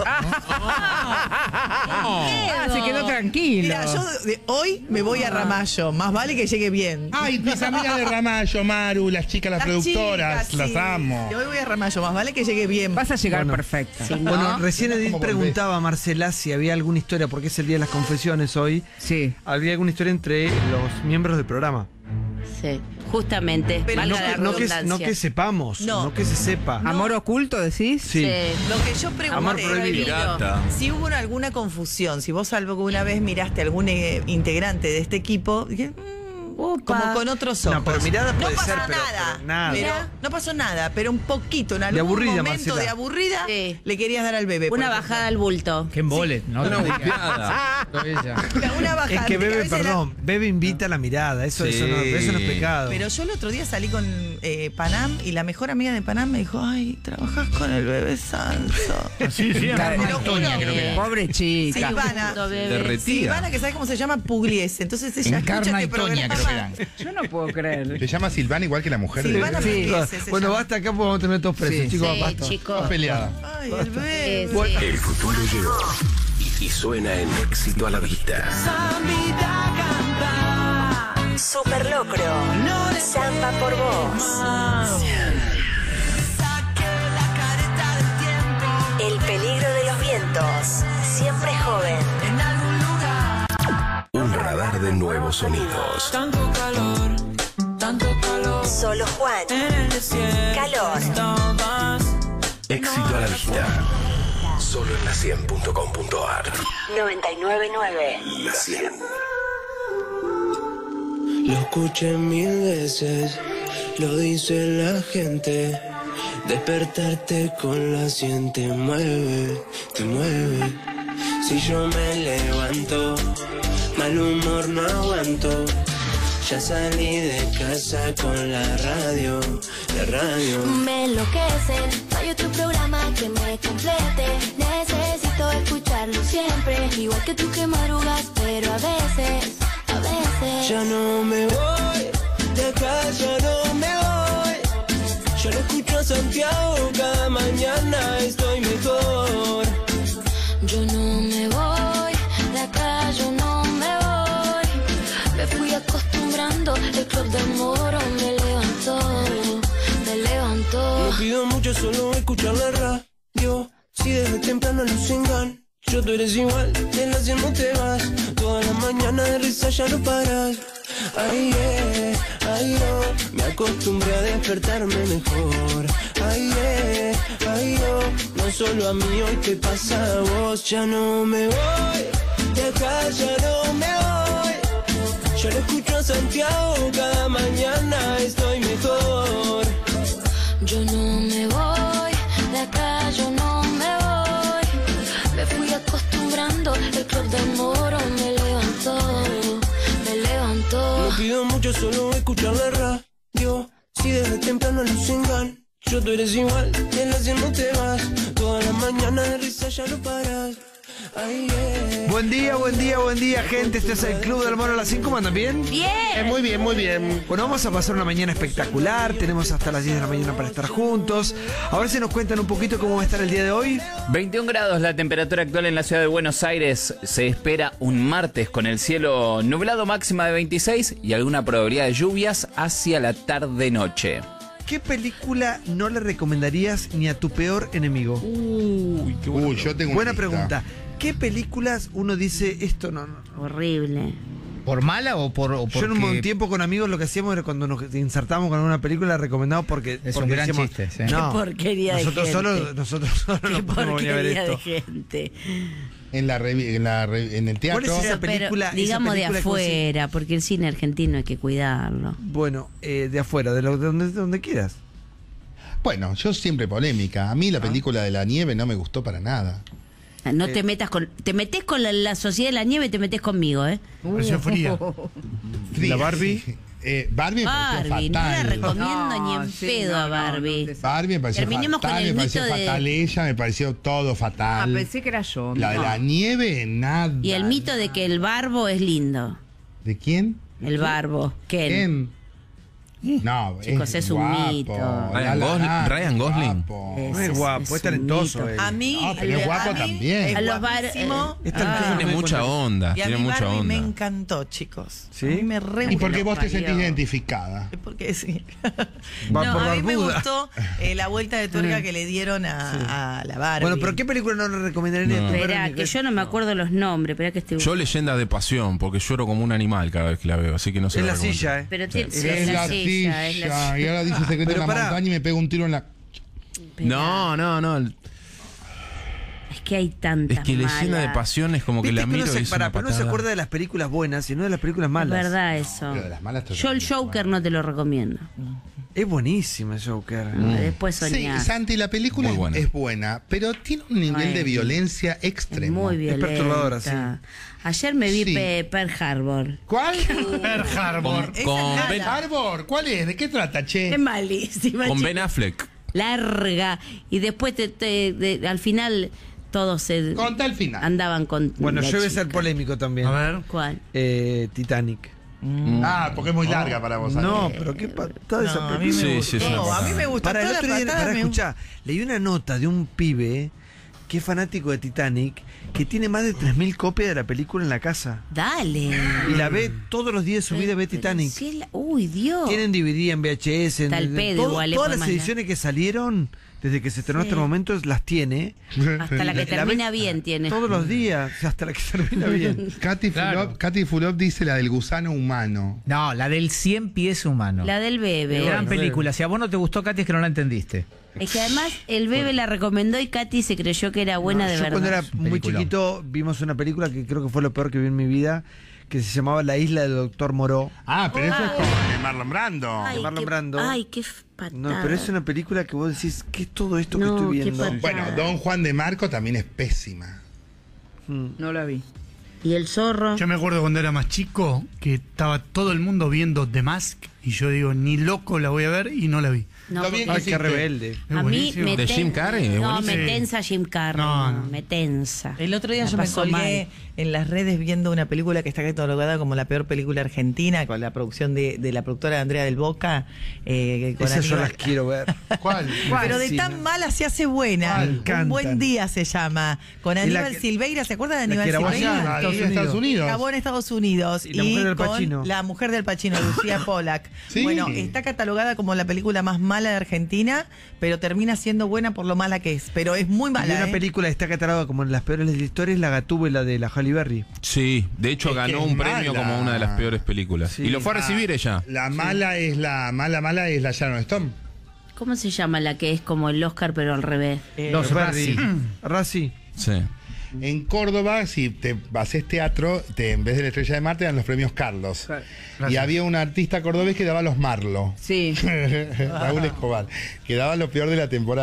Ah, se quedó tranquilo. Mira, yo de hoy me voy a Ramallo. Más vale que llegue bien. Ay, mis amigas de Ramallo, Maru, las chicas, las, productoras, chicas, las sí. amo. Y hoy voy a Ramallo. Más vale que llegue bien. Vas a llegar Bueno. perfecta. Sí, ¿no? Bueno, recién Edith ¿Cómo volvés? preguntaba a Marcela si había alguna historia, porque es el día de las confesiones hoy. Sí. ¿Había alguna historia entre los miembros del programa? Sí, justamente. Pero valga No la que, no, que, redundancia. no que sepamos, No. no. que se sepa. ¿Amor oculto decís? Sí. Lo que yo Amor pregunté, prohibido. si hubo alguna confusión, si vos alguna vez miraste a algún eh, integrante de este equipo, dije, mm, como con otros ojos. No, pero mirada puede pasó ser, pero- nada, pero nada. pero no pasó nada, pero un poquito, en algún aburrida, momento Marcela. de aburrida, Sí. le querías dar al bebé. por Una ejemplo. bajada al bulto. Qué embole, ¿no? Una No digas. golpeada. Una, una bajada. Es que a Bebe, veces era- perdón, Bebe invita a la mirada, eso, Sí. eso, no, eso no es pecado. Pero yo el otro día salí con eh, Panam y la mejor amiga de Panam me dijo, ay, trabajás con el bebé Sanso. Sí, sí, Te lo Toña, juro. creo que era. Pobre chica. Silvana. Punto, bebé. Derretida. Silvana, que sabe cómo se llama Pugliese. Entonces ella escucha Encarna este y Toña, programa. creo que eran. Yo no puedo creer. Se llama Silvana igual que la mujer Silvana de Bebe. Pugliese se Bueno, llama. basta acá, podemos tener todos presos, Sí. chicos, Sí, basta. chicos. Está peleada. Ay, el bebé. Sí, sí. El futuro llegó y suena en éxito a la vista. Super Locro. Samba por vos. El peligro de los vientos. Siempre joven. Un radar de nuevos sonidos. Tanto calor, tanto calor. Solo Juan. En el desierto Calor. estabas. Éxito a la vista. Solo en la cien punto com punto ar. noventa y nueve punto nueve. La cien. Lo escuché mil veces, lo dice la gente. Despertarte con la cien te mueve, te mueve. Si yo me levanto, mal humor no aguanto. Ya salí de casa con la radio, la radio. Me enloquecen, no hay otro programa que me complete. Necesito escucharlo siempre, igual que tú que madrugas, pero a veces, a veces. Ya no me voy, de acá ya no me voy. Yo lo escucho a Santiago, cada mañana estoy mejor. Yo no me voy, de acá yo no me voy. Me fui acostumbrando, el club del moro me levantó, me levantó. No pido mucho, solo escuchar la radio. Si desde temprano los engan, yo tú eres igual, de la cien no te vas. Toda la mañana de risa ya no paras. Ay, yeah, ay, yo me acostumbré a despertarme mejor. Ay, yeah, ay, yo, no solo a mí, hoy te pasa a vos. Ya no me voy, de acá ya no me voy. Yo lo escucho a Santiago, cada mañana estoy mejor. Yo no me voy, de acá yo no me voy. No pido mucho, solo escuchar la radio. Si desde temprano luz engaño, yo tú eres igual, en la cien no te vas. Toda la mañana de risa ya no paras. Ay, yeah. Buen día, buen día, buen día, gente. Este es el Club del Mono a las cinco. ¿Cómo andan? ¿Bien? Bien. Eh, muy bien, muy bien. Bueno, vamos a pasar una mañana espectacular. Tenemos hasta las diez de la mañana para estar juntos. A ver si nos cuentan un poquito cómo va a estar el día de hoy. veintiún grados la temperatura actual en la ciudad de Buenos Aires. Se espera un martes con el cielo nublado, máxima de veintiséis y alguna probabilidad de lluvias hacia la tarde-noche. ¿Qué película no le recomendarías ni a tu peor enemigo? Uy, qué bueno. Uy, yo tengo una Buena lista. pregunta. ¿Qué películas uno dice esto no, no? Horrible. ¿Por mala o por o Yo en un porque- buen tiempo con amigos lo que hacíamos era cuando nos insertábamos con alguna película recomendamos porque Es porque un gran decíamos, chiste, sí. No, Qué porquería de nosotros gente. solo nosotros solo Qué no podemos venir a ver porquería de esto. gente. En la, revi- en, la re- en el teatro. ¿Cuál es esa Pero, película? esa digamos de película que vos decís, afuera, porque el cine argentino hay que cuidarlo. Bueno, eh, de afuera, de, lo, de, donde, de donde quieras. Bueno, yo siempre polémica. A mí la película de la nieve no me gustó para nada. No Eh. te metas con. Te metes con la, la sociedad de la nieve, te metes conmigo, ¿eh? Pareció fría. Fría, Barbie? Sí. Eh, Barbie me Barbie, pareció no la fatal. recomiendo ni en sí, pedo no, a no, Barbie. no te- Barbie me pareció Terminemos con fatal, el me pareció mito de- fatal ella, me pareció todo Ah, fatal. pensé que era yo. la de No. la nieve, nada. Y el mito de que el barbo es lindo. ¿De quién? El barbo. Ken. ¿Quién? No, Chicos, es un guapo. mito. Ryan La- la- Gosling- ah, Ryan Gosling. guapo. Es- No es guapo, es, es talentoso. un eh. mito. A mí, No, pero es guapo a mí también. es A los bar- guapísimo. eh, es Ah. talentoso. Tiene mucha onda, Y a tiene mí mucha Barbie me onda. encantó, chicos. ¿Sí? A mí me re ¿Y por qué gustó. vos te sentís parió. identificada? Es porque sí. Va no, por a mí me barbuda. gustó eh, la vuelta de tuerca que le dieron a, a la Barbie. Bueno, pero ¿qué película no le recomendaría ni a No. tu peor Esperá, enemigo? que yo no me acuerdo los nombres. Esperá que estoy. Yo Leyendas de Pasión, porque lloro como un animal cada vez que la veo, así que no sé. Es la silla, eh. Pero tiene- Sí. sí, Es la silla. es la Y ahora dice secreto Pero en la pará. montaña y me pega un tiro en la. No, no, no. Es que hay tantas. Es que Leyenda de malas. Pasión es como que Viste la que uno miro y se, es pará, una pero no se patada. acuerda de las películas buenas, sino de las películas Es malas. verdad eso. Pero de las malas Yo el Joker no te lo recomiendo. Es buenísima Joker. Después Sí, soñar. Santi, la película Muy buena. es buena, pero tiene un nivel Ay, de sí. violencia extremo. Muy violenta. perturbadora, sí. Ayer me vi Sí. Pe- Pearl Harbor. ¿Cuál? Pearl Harbor. Con, con Esa Ben, nada. Arbor, ¿cuál es? ¿De qué trata, che? Es malísima. con chica. Ben Affleck. Larga. Y después te, te- de- al final todos se Conta el final. andaban con. Bueno, la yo voy a ser chica. polémico también. A ver. ¿Cuál? Eh, Titanic. Ah, porque es muy larga para vos. No, Santi. pero qué patada esa No, a mí película. me Sí, sí, gustó. es una a patada. mí me gustó. Para el toda otro la día, patada para me- escuchar, leí una nota de un pibe que es fanático de Titanic, que tiene más de tres mil copias de la película en la casa. Dale. Y la ve todos los días de su vida, ve Pero Titanic. si es la- Uy, Dios. Tienen D V D en V H S. En, Está el en- pedo todo- igual, le todas puede las mandar. ediciones que salieron, desde que se estrenó Sí. hasta el momento, las tiene. Hasta la que La termina ve bien tiene. Todos los días, hasta la que termina bien. Katy Claro. Fulop, Katy Fulop dice la del gusano humano. No, la del cien pies humano. La del bebé. Gran Bueno, película. Si a vos no te gustó, Katy, es que no la entendiste. Es que además el bebé la recomendó y Katy se creyó que era buena No, de yo verdad. cuando era muy Peliculón. chiquito vimos una película que creo que fue lo peor que vi en mi vida, que se llamaba La isla del doctor Moreau. Ah, pero eso es Ay. con eh, Marlon Brando. Ay, de Marlon qué- Brando. Ay, qué f- patada. No, pero es una película que vos decís, ¿qué es todo esto No, que estoy qué viendo? patada. Bueno, Don Juan de Marco también es pésima. No la vi. Y el zorro. Yo me acuerdo cuando era más chico que estaba todo el mundo viendo The Mask y yo digo, ni loco la voy a ver y no la vi. No, Lo bien porque- Ay, qué rebelde. Es a mí buenísimo. me ¿De ten- Jim Carrey? Es No, me buenísimo. tensa Jim Carrey. No, No, no. me tensa. El otro día La yo me pasó colgué mal. en las redes viendo una película que está catalogada como la peor película argentina, con la producción de, de la productora Andrea del Boca. Eh, con Esas yo Aníbal- las quiero ver. ¿Cuál? Pero de Sí, tan no. mala se hace buena. Me Un encantan. buen día se llama. Con Y la Aníbal que- Silveira, ¿se acuerdan de la Aníbal que grabó Silveira? allá, Ahí en Estados Unidos. Grabó en Estados Unidos. Y la mujer del con Pacino. La mujer del Pacino, Lucía Pollack. Sí. Bueno, está catalogada como la película más mala de Argentina, pero termina siendo buena por lo mala que es. Pero es muy Y mala. una ¿eh? película que está catalogada como en las peores de la historia es La Gatúbela de la Halle Berry. Sí, de hecho Es que ganó es un premio mala. como una de las peores películas. Sí. Y lo fue a Ah, recibir ella. La mala es la mala mala es la Sharon Stone. ¿Cómo se llama la que es como el Oscar pero al revés? Eh, Los Berry. Razzie. Razzie. Sí. En Córdoba, si te haces teatro, te, en vez de la Estrella de Mar, te dan los premios Carlos. Y había un artista cordobés que daba los Marlo. Sí. Raúl Escobar, que daba lo peor de la temporada.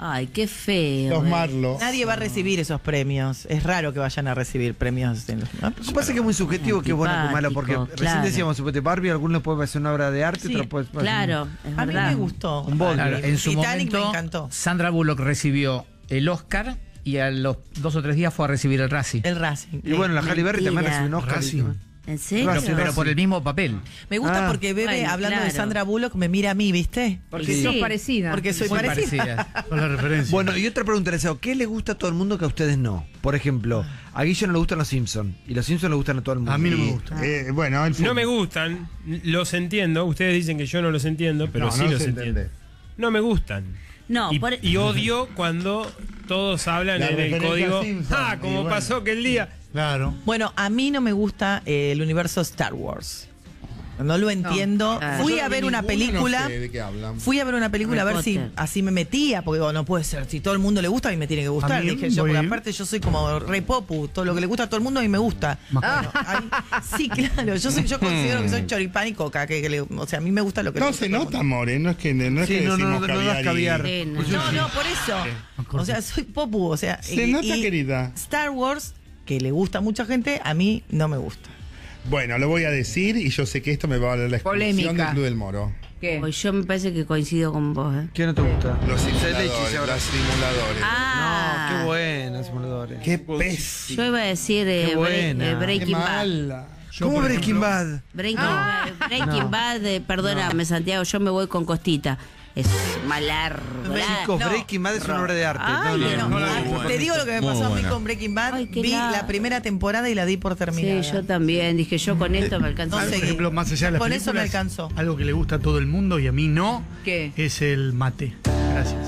Ay, qué feo. Los eh. Marlo. Nadie va a recibir esos premios. Es raro que vayan a recibir premios. En los, ¿no? Lo que pasa es que es muy subjetivo, que es bueno que malo, porque Antipático, recién claro. decíamos, suponete, Barbie, algunos puede parecer una obra de arte, Sí, otros puede parecer Claro, es A mí verdad. me gustó. un bodrio. Claro, en su Titanic me momento, encantó. Sandra Bullock recibió el Oscar y a los dos o tres días fue a recibir el Razzie. El Racing. Y bueno, la Halle Berry también Mentira. recibió un Oscar. Racing. ¿En serio? Pero, Racing, pero por el mismo papel. Me gusta Ah. porque Bebe, Bueno, hablando de claro. Sandra Bullock, me mira a mí, ¿viste? Porque Sí. sos parecida. Porque soy Muy parecida. parecida. Con la referencia. Bueno, y otra pregunta, Deseo, ¿qué le gusta a todo el mundo que a ustedes no? Por ejemplo, a Guillo no le gustan los Simpsons, y los Simpsons le gustan a todo el mundo. A mí no me Y, gusta. eh, bueno, el No fútbol. me gustan, los entiendo. Ustedes dicen que yo no los entiendo, pero No, sí no los se entiendo. entiende. No me gustan. No, y, por- y odio cuando todos hablan La en el referencia código. Simpson, Ah, y como bueno. pasó aquel día. Claro. Bueno, a mí no me gusta eh, el universo Star Wars. No lo entiendo. Ah. Fui Yo a no vi ver una ninguno, película. No sé de qué hablan. Fui a ver una película a Harry ver si Potter. así me metía, porque digo, no puede ser. Si todo el mundo le gusta, a mí me tiene que gustar. A mí Dije yo, voy- porque aparte yo soy como re popu. Todo lo que le gusta a todo el mundo a mí me gusta. Bueno, a mí- sí, claro. Yo soy, yo considero que soy choripán y coca. Que, que le- o sea, a mí me gusta lo que le No gusta se a todo el nota, mundo. More, no es que, no es Sí, que no, no, decimos no, no das caviar. y- caviar. Sí, no. No, no, por eso. O sea, soy popu. O sea, Se y- nota, y querida. Star Wars, que le gusta a mucha gente, a mí no me gusta. Bueno, lo voy a decir y yo sé que esto me va a valer la exclusión Polémica. del Club del Moro. ¿Qué? Pues yo me parece que coincido con vos. ¿eh? ¿Qué no te gusta? Los Leche, simuladores, ahora. los simuladores. Ah, No, qué buenos simuladores. Qué pez. yo iba a decir eh, Qué Bre- buena. eh, Qué Breaking Bad. mala. Yo, ¿Cómo por Breaking ejemplo, Bad? Breaking, Ah. Bad, Breaking No. Bad, eh, perdóname Santiago, yo me voy con Costita. Es malar. Chicos, No. Breaking Bad es una obra de arte. Ay, No, no, No, no. ah, muy buena. te digo lo que me Muy pasó a mí buena. con Breaking Bad. Ay, qué Vi la- la primera temporada y la di por terminada. Sí, yo también. Dije, yo con esto me alcanzo. No Por seguí. ejemplo, más allá de las Con eso me películas, alcanzó. algo que le gusta a todo el mundo y a mí no, ¿Qué? es el mate. Gracias.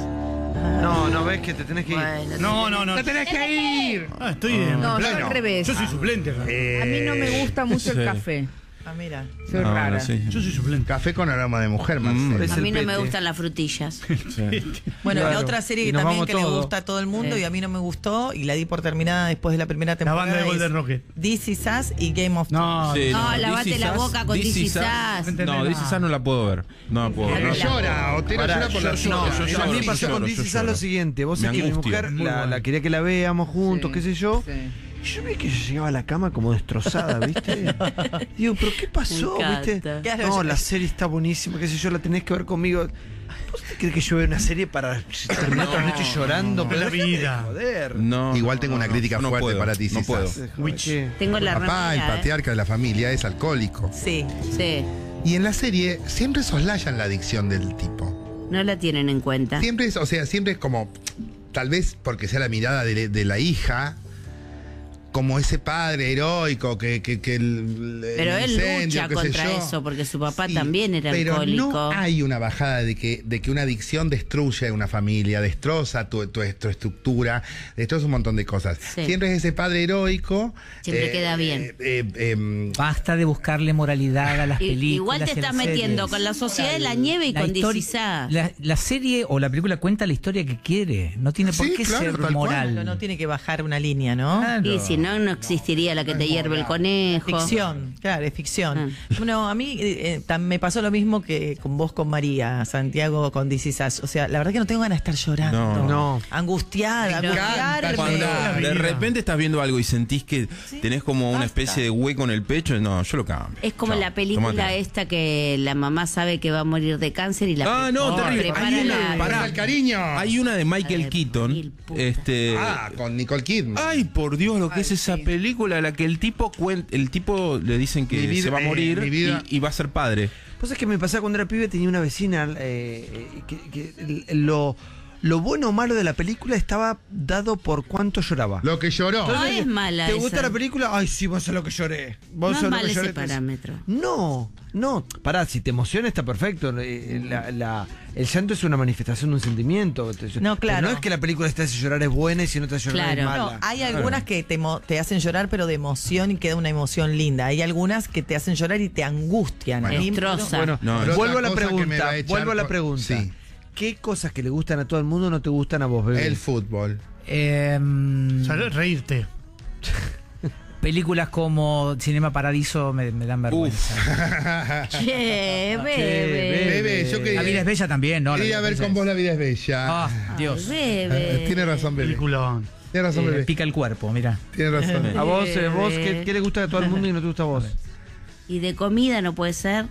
No, no, ves que te tenés que ir. Bueno, No, no, no. ¡Te tenés que ir! Ah, estoy en No, yo pleno. al revés. Yo soy suplente acá. A mí no me gusta mucho el Sí. café. Ah, mira. Soy No, rara. no, sí. Yo soy suplente. Café con aroma de mujer, Marcelo. Es a el mí no me pete. gustan las frutillas. Bueno, Claro. la otra serie Y que nos también vamos que le todos. gusta a todo el mundo Sí. y a mí no me gustó y la di por terminada después de la primera temporada. banda de es Golden Rocket. This Is Us y Game of No, Sí, No, This lavate Is la Us, boca con This This Is Is Us. Us. Entendés No, nada. This Is Us no la puedo ver. No la puedo ver. Pero No, llora, Otero Pará, llora por yo- la no, suya. a mí lloro, me yo pasó lloro, con yo This Is Us lloro. lo siguiente. Vos Me sabés que mi angustia. mujer Muy la, bueno. la quería que la veamos juntos, Sí. qué sé yo. Sí. Y yo vi que yo llegaba a la cama como destrozada, ¿viste? Digo, ¿pero qué pasó? Me ¿Viste? encanta. Claro, No, yo- la serie está buenísima, qué sé yo, la tenés que ver conmigo. ¿Vos te crees que yo veo una serie para terminar otra noche llorando? no, Pero la déjame de vida. joder. No, Igual tengo no, una no, crítica no fuerte puedo, para ti, No Cisas. puedo. Joder, ¿qué? Tengo la El papá, el remera, ¿eh? patriarca de la familia, es alcohólico. Sí. Sí, Y en la serie siempre soslayan la adicción del tipo. no la tienen en cuenta. Siempre es, o sea, siempre es como, tal vez porque sea la mirada de, de la hija, como ese padre heroico que, que, que el, el Pero él incendio, lucha qué sé contra yo. eso porque su papá Sí, también era pero alcohólico. no hay una bajada de que, de que una adicción destruye una familia, destroza tu, tu, tu estructura, destroza un montón de cosas. Sí. Siempre es ese padre heroico. Siempre queda bien. eh, eh, em, Basta de buscarle moralidad a las I- películas. Igual te y a estás las metiendo series. con la sociedad de la nieve y La con histori- This Is Us. la, la serie o la película cuenta la historia que quiere. No tiene por Sí, qué claro, ser tal cual. moral. Pero no tiene que bajar una línea, ¿no? Claro. Y si no, no existiría la que te hierve el conejo. Ficción, claro, es ficción. Ah. Bueno, a mí eh, eh, tam- me pasó lo mismo que con vos, con María, Santiago, con This Is Us. O sea, la verdad que no tengo ganas de estar llorando. No. No. Angustiada, Me encanta angustiarme. Cuando llorar. de repente estás viendo algo y sentís que tenés como una Basta. especie de hueco en el pecho, no, yo lo cambio. Es como Chao, la película tomate. esta que la mamá sabe que va a morir de cáncer y la Ah, no, pre- terrible. prepara Hay una- la- pará. el cariño. Hay una de Michael Ay, Keaton. mil putas. Este. Ah, con Nicole Kidman. Ay, por Dios, lo que es esa película, la que el tipo cuen- el tipo le dicen que Mi vida- se va a eh, morir mi vida- y, y va a ser padre. Pues es que me pasaba cuando era pibe, tenía una vecina eh, eh, que, que el- lo, lo bueno o malo de la película estaba dado por cuánto lloraba. Lo que lloró. No es mala ¿Te esa. gusta la película? Ay, sí, vos sabés lo que lloré. Vos No es sabés lo mal que ese lloré. parámetro. No, no. Pará, si te emociona está perfecto. Eh, la- la- el llanto es una manifestación de un sentimiento. No, claro. Pero no es que la película te hace llorar es buena y si no te hace llorar Claro. es mala. No, hay algunas que te, mo- te hacen llorar, pero de emoción y queda una emoción linda. Hay algunas que te hacen llorar y te angustian. Bueno. A mí- Destroza. Bueno, No, Pero vuelvo a otra la cosa que me pregunta. va a echar Vuelvo a la por- pregunta. Sí. ¿Qué cosas que le gustan a todo el mundo no te gustan a vos, bebé? El fútbol. Em, O sea, reírte. películas como Cinema Paradiso me, me dan vergüenza. Che, bebé. bebé. Bebé, yo quería- La vida es bella también, ¿no? La Quería vida ver es con bella. vos La vida es bella. Ah, Dios. Eh, Tiene razón, bebé. Peliculón. Tiene razón, Eh, bebé. pica el cuerpo, mira. Tiene razón. A vos, eh, vos ¿qué, qué le gusta a todo el mundo y no te gusta a vos? Y de comida no puede ser.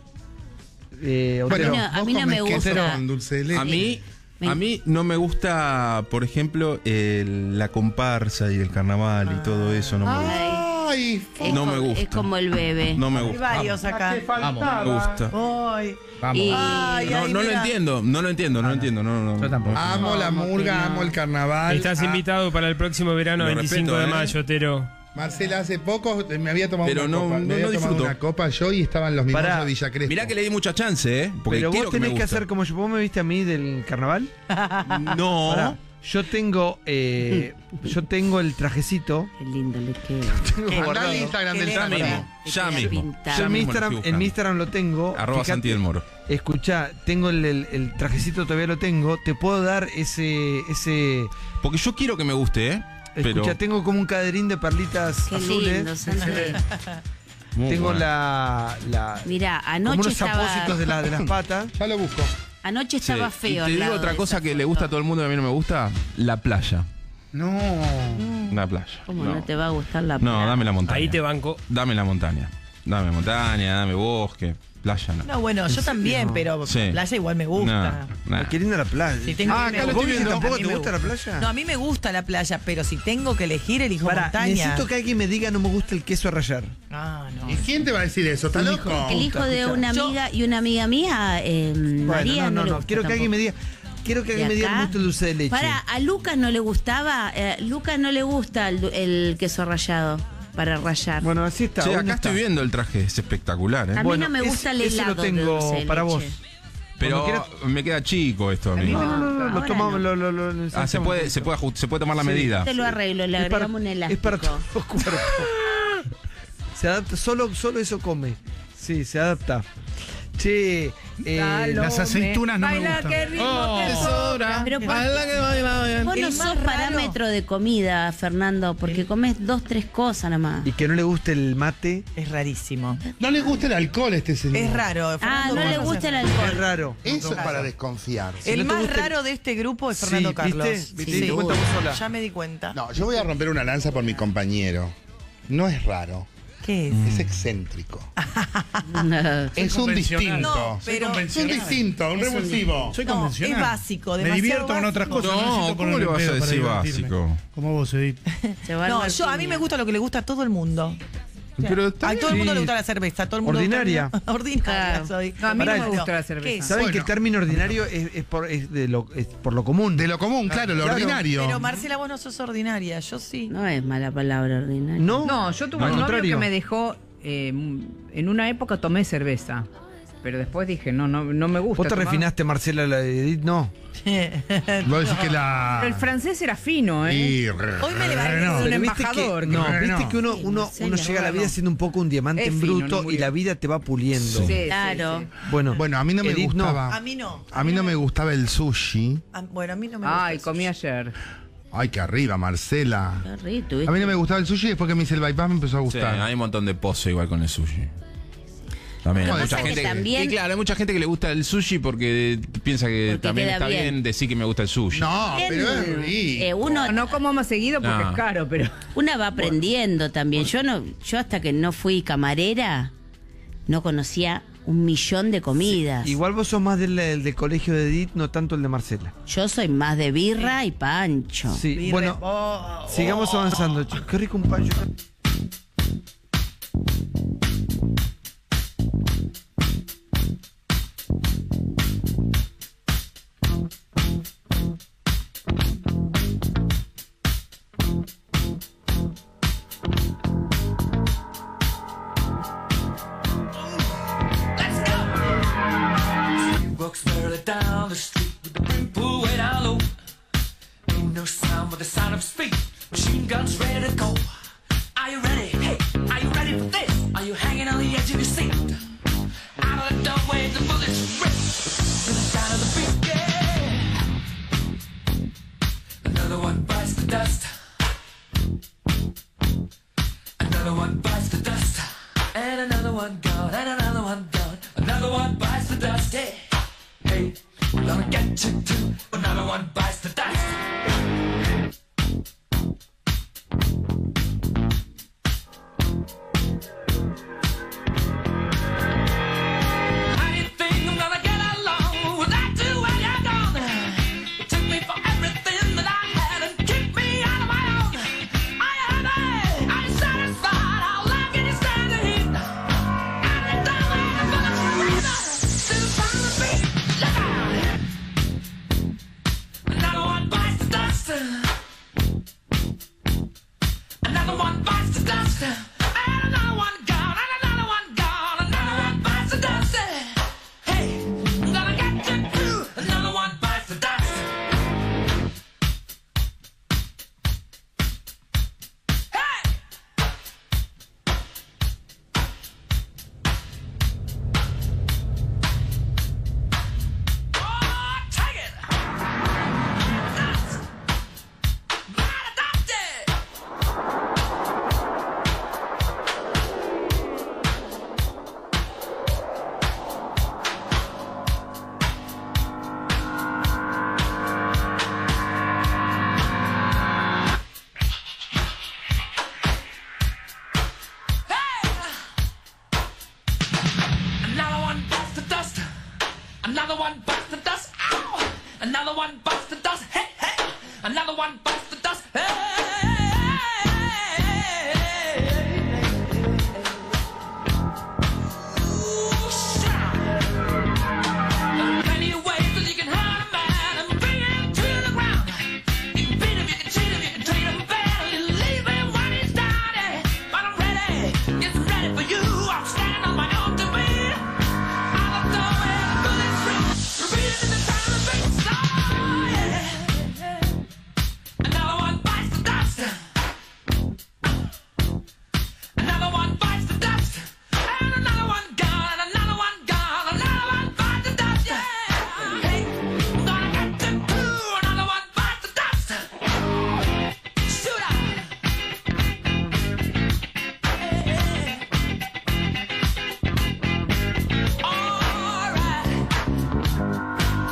Eh, Bueno, a mí no- a vos mí no me comés queso gusta. con dulce de leche. A mí, Me- a mí no me gusta, por ejemplo, el- la comparsa y el carnaval y todo eso. No me gusta. Ay, Es No como- me gusta. Es como el bebe. No me Hay gusta. varios acá. Vamos. No me gusta. Ay. Vamos. Y- Ay, No, ay, no lo mira. entiendo, no lo entiendo, no lo entiendo. No, no, Yo tampoco. amo la ¿Cómo que murga, no? amo el carnaval. Estás Ah, invitado para el próximo verano, Lo veinticinco respeto, de ¿eh? mayo, Tero. Marcela, hace poco me había tomado Pero una no- copa. no- Me había no tomado disfruto. una copa yo y estaban los mismos Pará. de Villa Crespo. Mirá que le di mucha chance, ¿eh? Porque Pero quiero vos que me tenés que gusta. hacer como yo. ¿Vos me viste a mí del carnaval? No. Pará, yo tengo eh, yo tengo el trajecito. Qué lindo le queda. Tengo Andá guardado. al Instagram del Qué Ya Tano. mismo, Te ya queda mismo. pintado. Yo Ya en mi mismo lo Instagram, estoy en mi buscando. Instagram lo tengo. Arroba Fíjate, Santi del Moro. Escuchá, tengo el, el- el trajecito, todavía lo tengo. Te puedo dar ese. ese Porque yo quiero que me guste, ¿eh? Pero Escucha, tengo como un caderín de perlitas Qué azules. lindo, Santi. Muy Tengo bueno. la, la. Mirá, como anoche unos estaba. apósitos de, la- de las patas. Ya lo busco. Anoche Sí. estaba Y feo. te al digo lado otra de cosa esa que le foto. gusta a todo el mundo y a mí no me gusta, la playa. No. Una playa. ¿Cómo no, te va a gustar la No, playa? dame la montaña. Ahí te banco. Dame la montaña. Dame montaña, dame bosque. Playa no. No, bueno, yo también, pero Sí. playa igual me gusta. No, nah. Qué linda la playa. Si tengo Ah, que acá me lo estoy gusta, viendo. a mí ¿Tampoco te me gusta la playa? No, a mí me gusta la playa, pero si tengo que elegir, elijo Pará, montaña. necesito que alguien me diga no me gusta el queso a rallar. Ah, no. ¿Y quién te va a decir eso? ¿Está loco? El hijo de Escucha. una Yo- amiga y una amiga mía, eh, Bueno, María, no, no, le no. gusta Quiero que alguien me tampoco. diga. Quiero que ¿De alguien me diga acá? no me gusta el dulce de leche. Para, a Lucas no le gustaba, eh, Lucas no le gusta el, du- el queso rallado para rallar. Bueno, así está. Sí, bueno, acá está. estoy viendo el traje, es espectacular, ¿eh? A mí Bueno, no me ese- gusta el ese helado lo de tengo dulce de para leche. vos. Pero Cuando me queda chico esto a mí. No, no, no, lo Ahora tomamos, no. lo, lo, lo- lo Ah, se ensayamos puede, un se puede, ajust- se puede tomar la Sí. medida. Te lo arreglo, le Es para- agregamos un Es elástico. para todos los cuerpos. Se adapta, solo, solo eso come. Sí, se adapta. Che, eh, Salome, las aceitunas no me baila, gustan. qué ritmo Oh, que es soca. hora. Pero por- Baila que baila bien. Vos no El sos más raro- parámetro de comida, Fernando, porque comes dos, tres cosas nada más. y que no le guste el mate, Es rarísimo. No le gusta el alcohol a este señor. Es raro. Ah, Fernando no le Carlos gusta el es- es alcohol. raro. Eso es para desconfiar. El no te más gusta el- raro de este grupo es Sí, Fernando ¿viste? Carlos. ¿Viste? Sí. Te cuenta vos sola. Ya me di cuenta. No, yo voy a romper una lanza por mi compañero. No es raro, ¿Qué es? es excéntrico. No. Es un convencional. distinto. No, pero Es un distinto, un Es un revulsivo. Soy No, convencional. es básico, Me demasiado divierto con otras básico. cosas. No, necesito ¿cómo ponerme le en vas a pedo para decir divertirme. básico? Como vos, Edith. Se va al No, yo Martínez. a mí me gusta lo que le gusta a todo el mundo. Pero A está todo el Sí. mundo le gusta la cerveza, a todo el mundo Ordinaria. le gusta- Ordinaria Claro. soy. No, a mí Pará, no me no. gusta la ¿Qué cerveza. es? ¿Saben Bueno. que el término ordinario es, es por, es de lo, es por lo común? De lo común, claro, lo Claro. ordinario. Pero Marcela, vos no sos ordinaria, yo sí. No es mala palabra ordinaria. ¿No? No, yo tuve Al un novio contrario. que me dejó. eh, en una época tomé cerveza. Pero después dije, no, no, no me gusta. Vos te tomar- refinaste, Marcela, la de Edith, no. Vos decís que la. Pero el francés era fino, ¿eh? Y- Hoy me levanté. Es un Pero viste embajador. que, no, creo. viste que uno, Sí, uno, Marcela, uno llega a la vida no. siendo un poco un diamante Es en fino, bruto no muy y la bien. vida te va puliendo. Sí, sí, Claro. sí. Bueno, Bueno, a mí no me Edith, no. gustaba. A mí no. A mí no me gustaba el sushi. A- bueno, a mí no me gusta. Ay, eso. comí ayer. Ay, que arriba, Marcela. Qué rico, ¿viste? A mí no me gustaba el sushi y después que me hice el bypass me empezó a Sí, gustar. hay un montón de pose igual con el sushi. También hay Pasa mucha que gente que, también- y claro, hay mucha gente que le gusta el sushi porque piensa que Porque también queda está bien. bien. decir que me gusta el sushi. No, pero es rico. Eh, uno, No como más seguido porque No. es caro, pero. una va aprendiendo también. Yo no, yo hasta que no fui camarera, no conocía un millón de comidas. igual vos sos más del, del, del colegio de Edith, no tanto el de Marcela. Yo soy más de birra y pancho. Sí, Birre- bueno, oh, sigamos oh. avanzando. chicos. Qué rico un pancho. Walks further down the street with the brim pulled way down low. Ain't no sound but the sound of his feet. Machine guns ready to go. Are you ready? Hey, are you ready for this? Are you hanging on the edge of your seat? Out of the doorway, the bullets rip. To the sound of the beat, yeah. Another one bites the dust. Another one bites the dust. And another one gone, and another one gone. Another one bites the dust, yeah. Hey, gonna get you too. Another one bites the dust. How do you think I'm gonna get along without you when you're gone? You took me for everything that I had and kicked me out of my own. Are you happy? Are you satisfied? How long can you stand the heat? And you don't want to put it still trying to be. Look out! Another one bites the dust. Another one bites the dust. And another one gone. And another one gone. Another one bites the dust. Hey, I'm gonna get you too. Another one bites the dust. Hey! Oh, take it! Dust! Bite the dust! Another one bites the dust. Another one bites the dust. Ow! Another one bites the dust. Hey, hey! Another one bites the dust. Hey! Ooh, shout! There are plenty of ways that you can hurt a man and bring him to the ground. You can beat him, you can cheat him, you can treat him bad, you leave him when he's down. eh? But I'm ready, yes, ready for you. I'm standing on my own two feet. I'll go and pull it through. Repeat it in the time of big song. Yeah. Another one bites the dust. Another one bites the dust. And another one gone. And another one gone. Another one bites the dust. Yeah. Hey, I'm gonna get them too. Another one bites the dust. Shoot out. All right.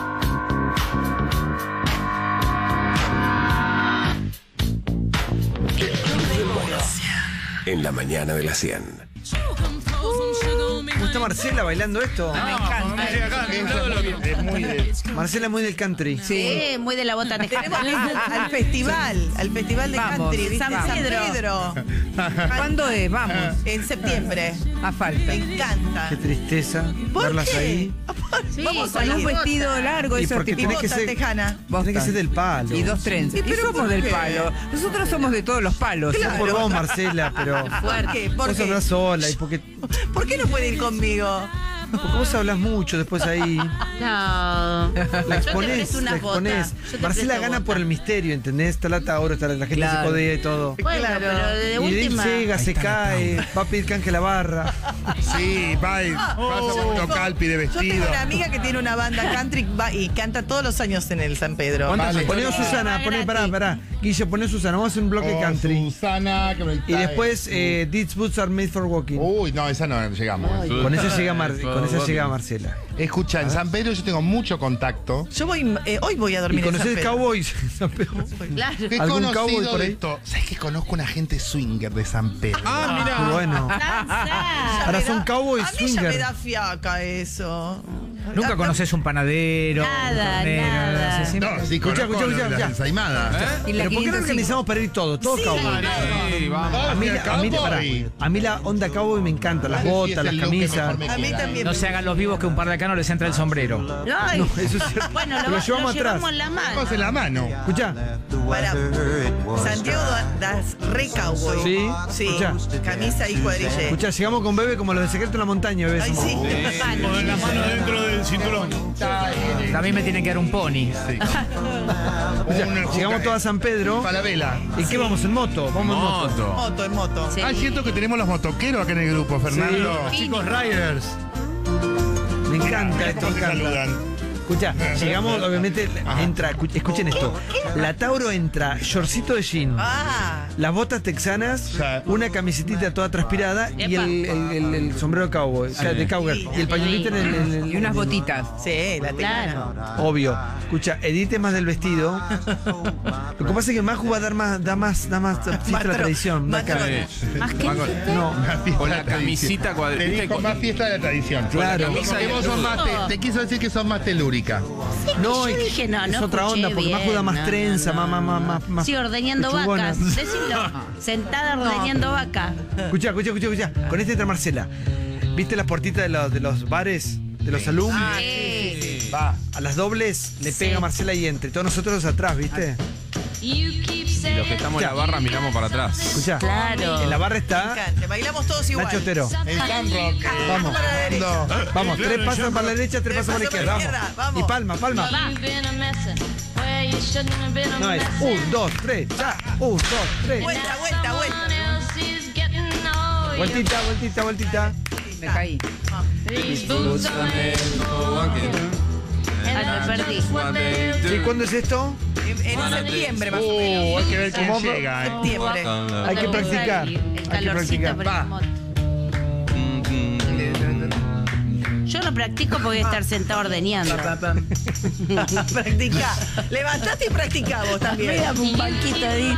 En la mañana de la cien. ¿Cómo está Marcela bailando esto? Me encanta. Es muy de... Marcela es muy del country. Sí, muy de la bota Tenemos que ir al festival, al festival de Vamos, country, ¿viste? San San Pedro. Pedro. ¿Cuándo es? Vamos. En septiembre. A falta. Me encanta. Qué tristeza ¿Por verlas qué? ahí. Sí, Vamos Con un vestido largo, Y esos porque tipos. tenés que Bota ser, tejana. tenés que ser del palo. Y dos trenzas. Y pero somos ¿por del qué? palo. Nosotros somos de todos los palos. No por vos, Marcela, pero ¿Por qué? ¿Por vos qué? hablás sola y porque, ¿Por qué no puede ir conmigo? porque vos hablas mucho después ahí. No. La Yo te exponés, presto una la exponés. bota. Yo te Marcela presto gana bota. por el misterio, ¿entendés? Está la Tauro, está la, la gente Claro. se codea y todo. Bueno, Claro. pero de Y él última. llega, se cae, va a pedir canje a la barra. Sí, va y pasa por un Calpi de Yo tengo vestido. una amiga que tiene una banda country va y canta todos los años en el San Pedro. ¿Cuántas? Vale. Poné a Susana, poné, pará, pará. Guille, poné a Susana, vamos a hacer un bloque Oh, country. Susana, que me Y trae. después, eh, These Boots Are Made for Walking. Uy, no, esa no llegamos. Con esa llega, Mar- con esa llega Marcela. Escucha, en San Pedro yo tengo mucho contacto. Yo voy, eh, hoy voy a ¿Y dormir en San conocés Pedro. cowboys? San Pedro. Claro. He ¿Algún conocido cowboy por de ahí? todo. ¿Sabes que conozco una gente swinger de San Pedro? Ah, mira. Muy bueno. Ya Ahora me son da- cowboys A mí ya swinger. me da fiaca eso. Nunca Ah, conoces un panadero. Nada, un tornero, nada. no sé, siempre- No, sí, Escuchá, conozco escuchá, lo de escuchá, las ya. ensaimadas. Y la Pero ¿por qué no quinientos organizamos para ir todos? Todos Sí, cowboys. Sí, vamos. A mí, la- a, mí, pará, a mí la onda cowboy me encanta. Las Sí, es botas, el las look que camisas. mejor me A mí queda, también. No se hagan los vivos que un par de acá no les entra el sombrero. Ay. No, eso es cierto. Bueno, Pero lo, lo llevamos lo atrás. llevamos en la mano. Vamos en la mano. Escuchá. Para Santiago das re cowboy. Sí, Sí. escuchá. Camisa y cuadrille. Escuchá, llegamos con Bebe como los de Secreto en la Montaña, Bebe. Ay, somos. sí. Poner la mano dentro del cinturón. También me tienen que dar un pony. Escuchá, llegamos todos a San Pedro. Falabella. ¿Y qué vamos? ¿En moto? Vamos en moto. Moto. Moto, en moto. Sí. Ah, siento que tenemos los motoqueros acá en el grupo, Fernando. Chicos Riders. Me encanta esto, ¿Cómo me se encanta. saludan? Escucha, llegamos, obviamente, entra, escu- escuchen esto. La Tauro entra, shortcito de jean, Ah, las botas texanas, una camisetita toda transpirada y el, el- el- el sombrero cowboy, o sea, de cowgirl. Y el pañuelito en el, en el- Y unas botitas. Sí, la Claro. Obvio. Escucha, edite más del vestido. Lo que pasa es que Maju va a dar más, da más, da más fiesta a la tro- tradición. más da acá. tro- ¿Más que Va con- dijiste? No, Más fiesta Con de la tradición. camisita Te cuadrita. dijo más fiesta de la tradición. Claro. Como que vos sos más te, te quiso decir que sos más telúrica. no, Yo es, dije, no, es no otra escuché onda, porque bien, Maju da más no, trenza, no, más, más, más, más. Sí, ordeñando pechugona. vacas. Decilo. Sentada ordeñando vaca. Escucha, escucha, escucha, escucha. Con este entra Marcela. ¿Viste las puertitas de los, de los bares? De los saloons. Ah, sí. Va, a las dobles le Sí. pega a Marcela y entre. Todos nosotros atrás, ¿viste? Y los que estamos en la barra miramos para atrás. Escucha. Claro. En la barra Me está encanta. Bailamos todos igual. Nacho Otero. El Sunrock. Vamos. Para la derecha. Vamos, tres pasos para la derecha, tres pasos para la izquierda. Vamos. Vamos. Y palma, palma. No es un, dos, tres, ya. Un, dos, tres. Vuelta, vuelta, vuelta. Vueltita, vueltita, vueltita. Me caí. Ah, me perdí. ¿Y cuándo es esto? En, en septiembre más o Uh, menos. hay que ver quién ¿Cómo? llega. eh. Septiembre. Hay que practicar. El Hay que calorcito practicar. por el moto. Yo lo practico porque voy a estar sentado ordeñando. Practica. Levantate y practica vos también. Dame un banquito ahí.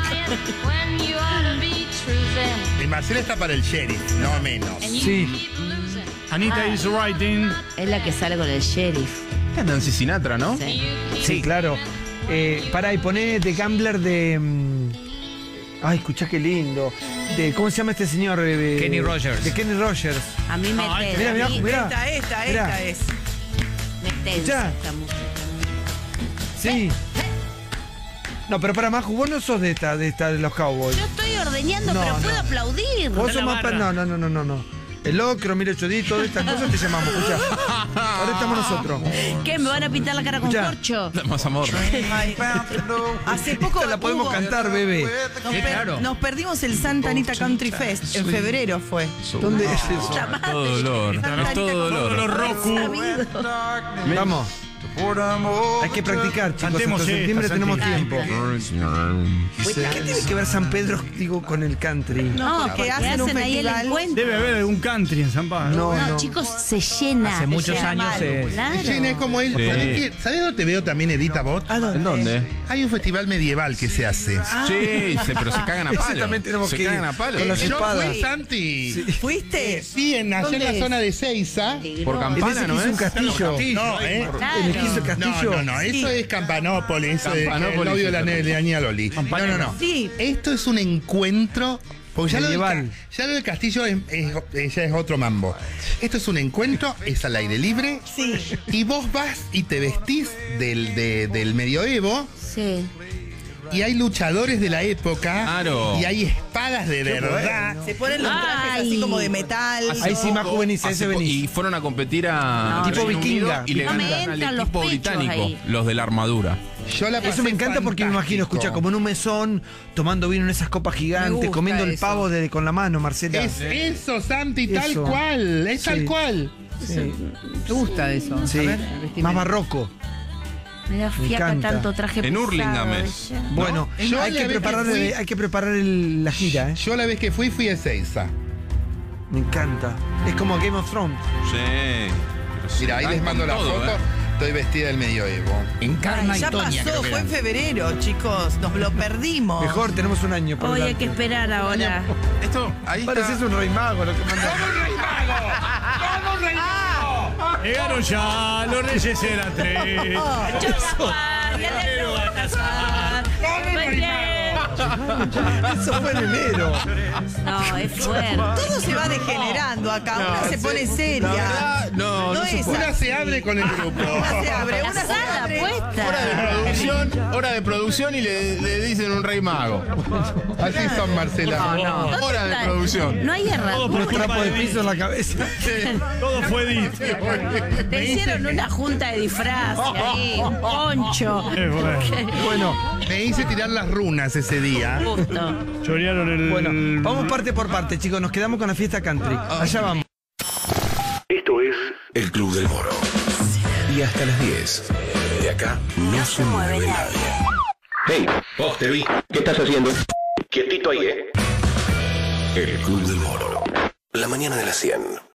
Y Marcela está para el sheriff, no menos. Sí. Anita is writing. Es la que sale con el sheriff. Es Nancy Sinatra, ¿no? Sí. Sí, claro. Eh, pará, y poné The Gambler de. mm, Ay, escuchá qué lindo. De, ¿cómo se llama este señor? Eh, de- Kenny Rogers. De Kenny Rogers. A mí me Ay, te- Mirá, mirá, a mí mirá. Esta, esta, Mirá. esta es. me tensa Escuchá. esta música. Sí. No, pero para Maju, vos no sos de esta, de esta de los Cowboys. Yo estoy ordeñando, No, pero no. puedo aplaudir. Vos sos más. pa- No, no, no, no, no, no. El locro, mira Chodí, todas estas cosas te llamamos, escuchá. Ahora estamos nosotros. ¿Qué? ¿Me van a pintar la cara con Escuchá. corcho? Más amor. Ay, hace poco Esta la podemos hubo- cantar, bebé. Nos, Sí, per- claro. nos perdimos el Santa Anita Country Fest. En febrero fue. ¿Dónde es eso? Todo dolor. Es todo dolor. Sabido. Vamos. Hay que practicar, chicos. Cantemos Hasta septiembre esta, tenemos Santi. tiempo. ¿Qué tiene que ver San Pedro, digo, con el country? No, porque que hacen un hacen ahí el festival. encuentro. Debe haber algún country en San Pablo. No, No, no. chicos, se llena. Hace muchos Se años llama, se- claro. Llena, es como él. Sí. ¿Sabés qué? ¿Sabés dónde te veo también, Edita Bot? ¿En dónde? Hay un festival medieval que se hace. Sí, se- pero se cagan a Ese palo. también tenemos Se que ir. cagan a palo. Con las Yo espadas. fui, Santi. ¿Fuiste? Sí, en, allá en la ¿Dónde zona de Seiza. Por En campana, ese ¿no hizo un es? castillo. No, ¿eh? Claro. En el que hizo el castillo. No, no, no, eso es Campanópolis, eso es el Campanópolis, novio de la, sí, ne- de Aña Loli. No, no, no. Sí. Esto es un encuentro. Porque ya lo, del, Medieval. ca- ya lo del castillo es, es- ya es otro mambo. Esto es un encuentro, es al aire libre. Sí. Y vos vas y te vestís del, de- del medioevo. Sí. Y hay luchadores de la época. Claro. Y hay espadas de verdad. Se ponen los trajes Ay. así como de metal. Ahí sí, Maju, venís, a Hace ese po- venís. Y fueron a competir a No, Tipo Reino vikinga. Unido y le No me ganaron al entran los equipo pechos británico, ahí. los de la armadura. Yo la pasé Eso me encanta porque me imagino, fantástico. escucha, como en un mesón, tomando vino en esas copas Me gigantes, gusta comiendo el eso. pavo de, con la mano, Marcela. Es eso, Santi, tal Eso. cual. Es Sí. tal cual. Sí, ¿Te gusta eso? sí. A ver, el vestimenta. Más barroco. Me da Me fiaca encanta. tanto traje En pesado, Hurlingham es. ella. Bueno, Yo hay, la que vez que preparar, fui- el- hay que preparar el- la gira, ¿eh? Yo la vez que fui, fui a Seiza. Me encanta. Es como Game of Thrones. Sí. Mira, ahí les mando la todo, foto. ¿eh? Estoy vestida del medioevo. Encarna Ay, y ya Toña, creo pasó, que fue en era. febrero, chicos. Nos lo perdimos. Mejor, tenemos un año por Hoy hay delante. que esperar ahora. Esto, ahí Pareces está. un rey mago lo que manda. Llegaron ya los Reyes eran tres. Yo Gaspar, ya te voy a casar. Eso fue en enero. No, es fuerte. Todo se va degenerando acá. Una se pone seria. La verdad, no, no se es Una así. se abre con el grupo. Una se abre, una se Casada, abre. Hora de puesta. producción, hora de producción y le, le dicen un rey mago. Así son, Marcela. ¿Dónde Hora de está? producción. No hay Los herramientas. trapos de piso en la cabeza. Todo fue dit. Te hicieron una junta de disfraz ahí, un poncho. Eh, bueno. Bueno, Me hice tirar las runas ese día. Justo. Chorearon el. bueno, vamos parte por parte, chicos. Nos quedamos con la fiesta country. Allá vamos. Esto es El Club del Moro. Y hasta las diez. De acá no se mueve nadie. Hey, vos te vi. ¿Qué estás haciendo? Quietito ahí, ¿eh? El Club del Moro. La mañana de las cien.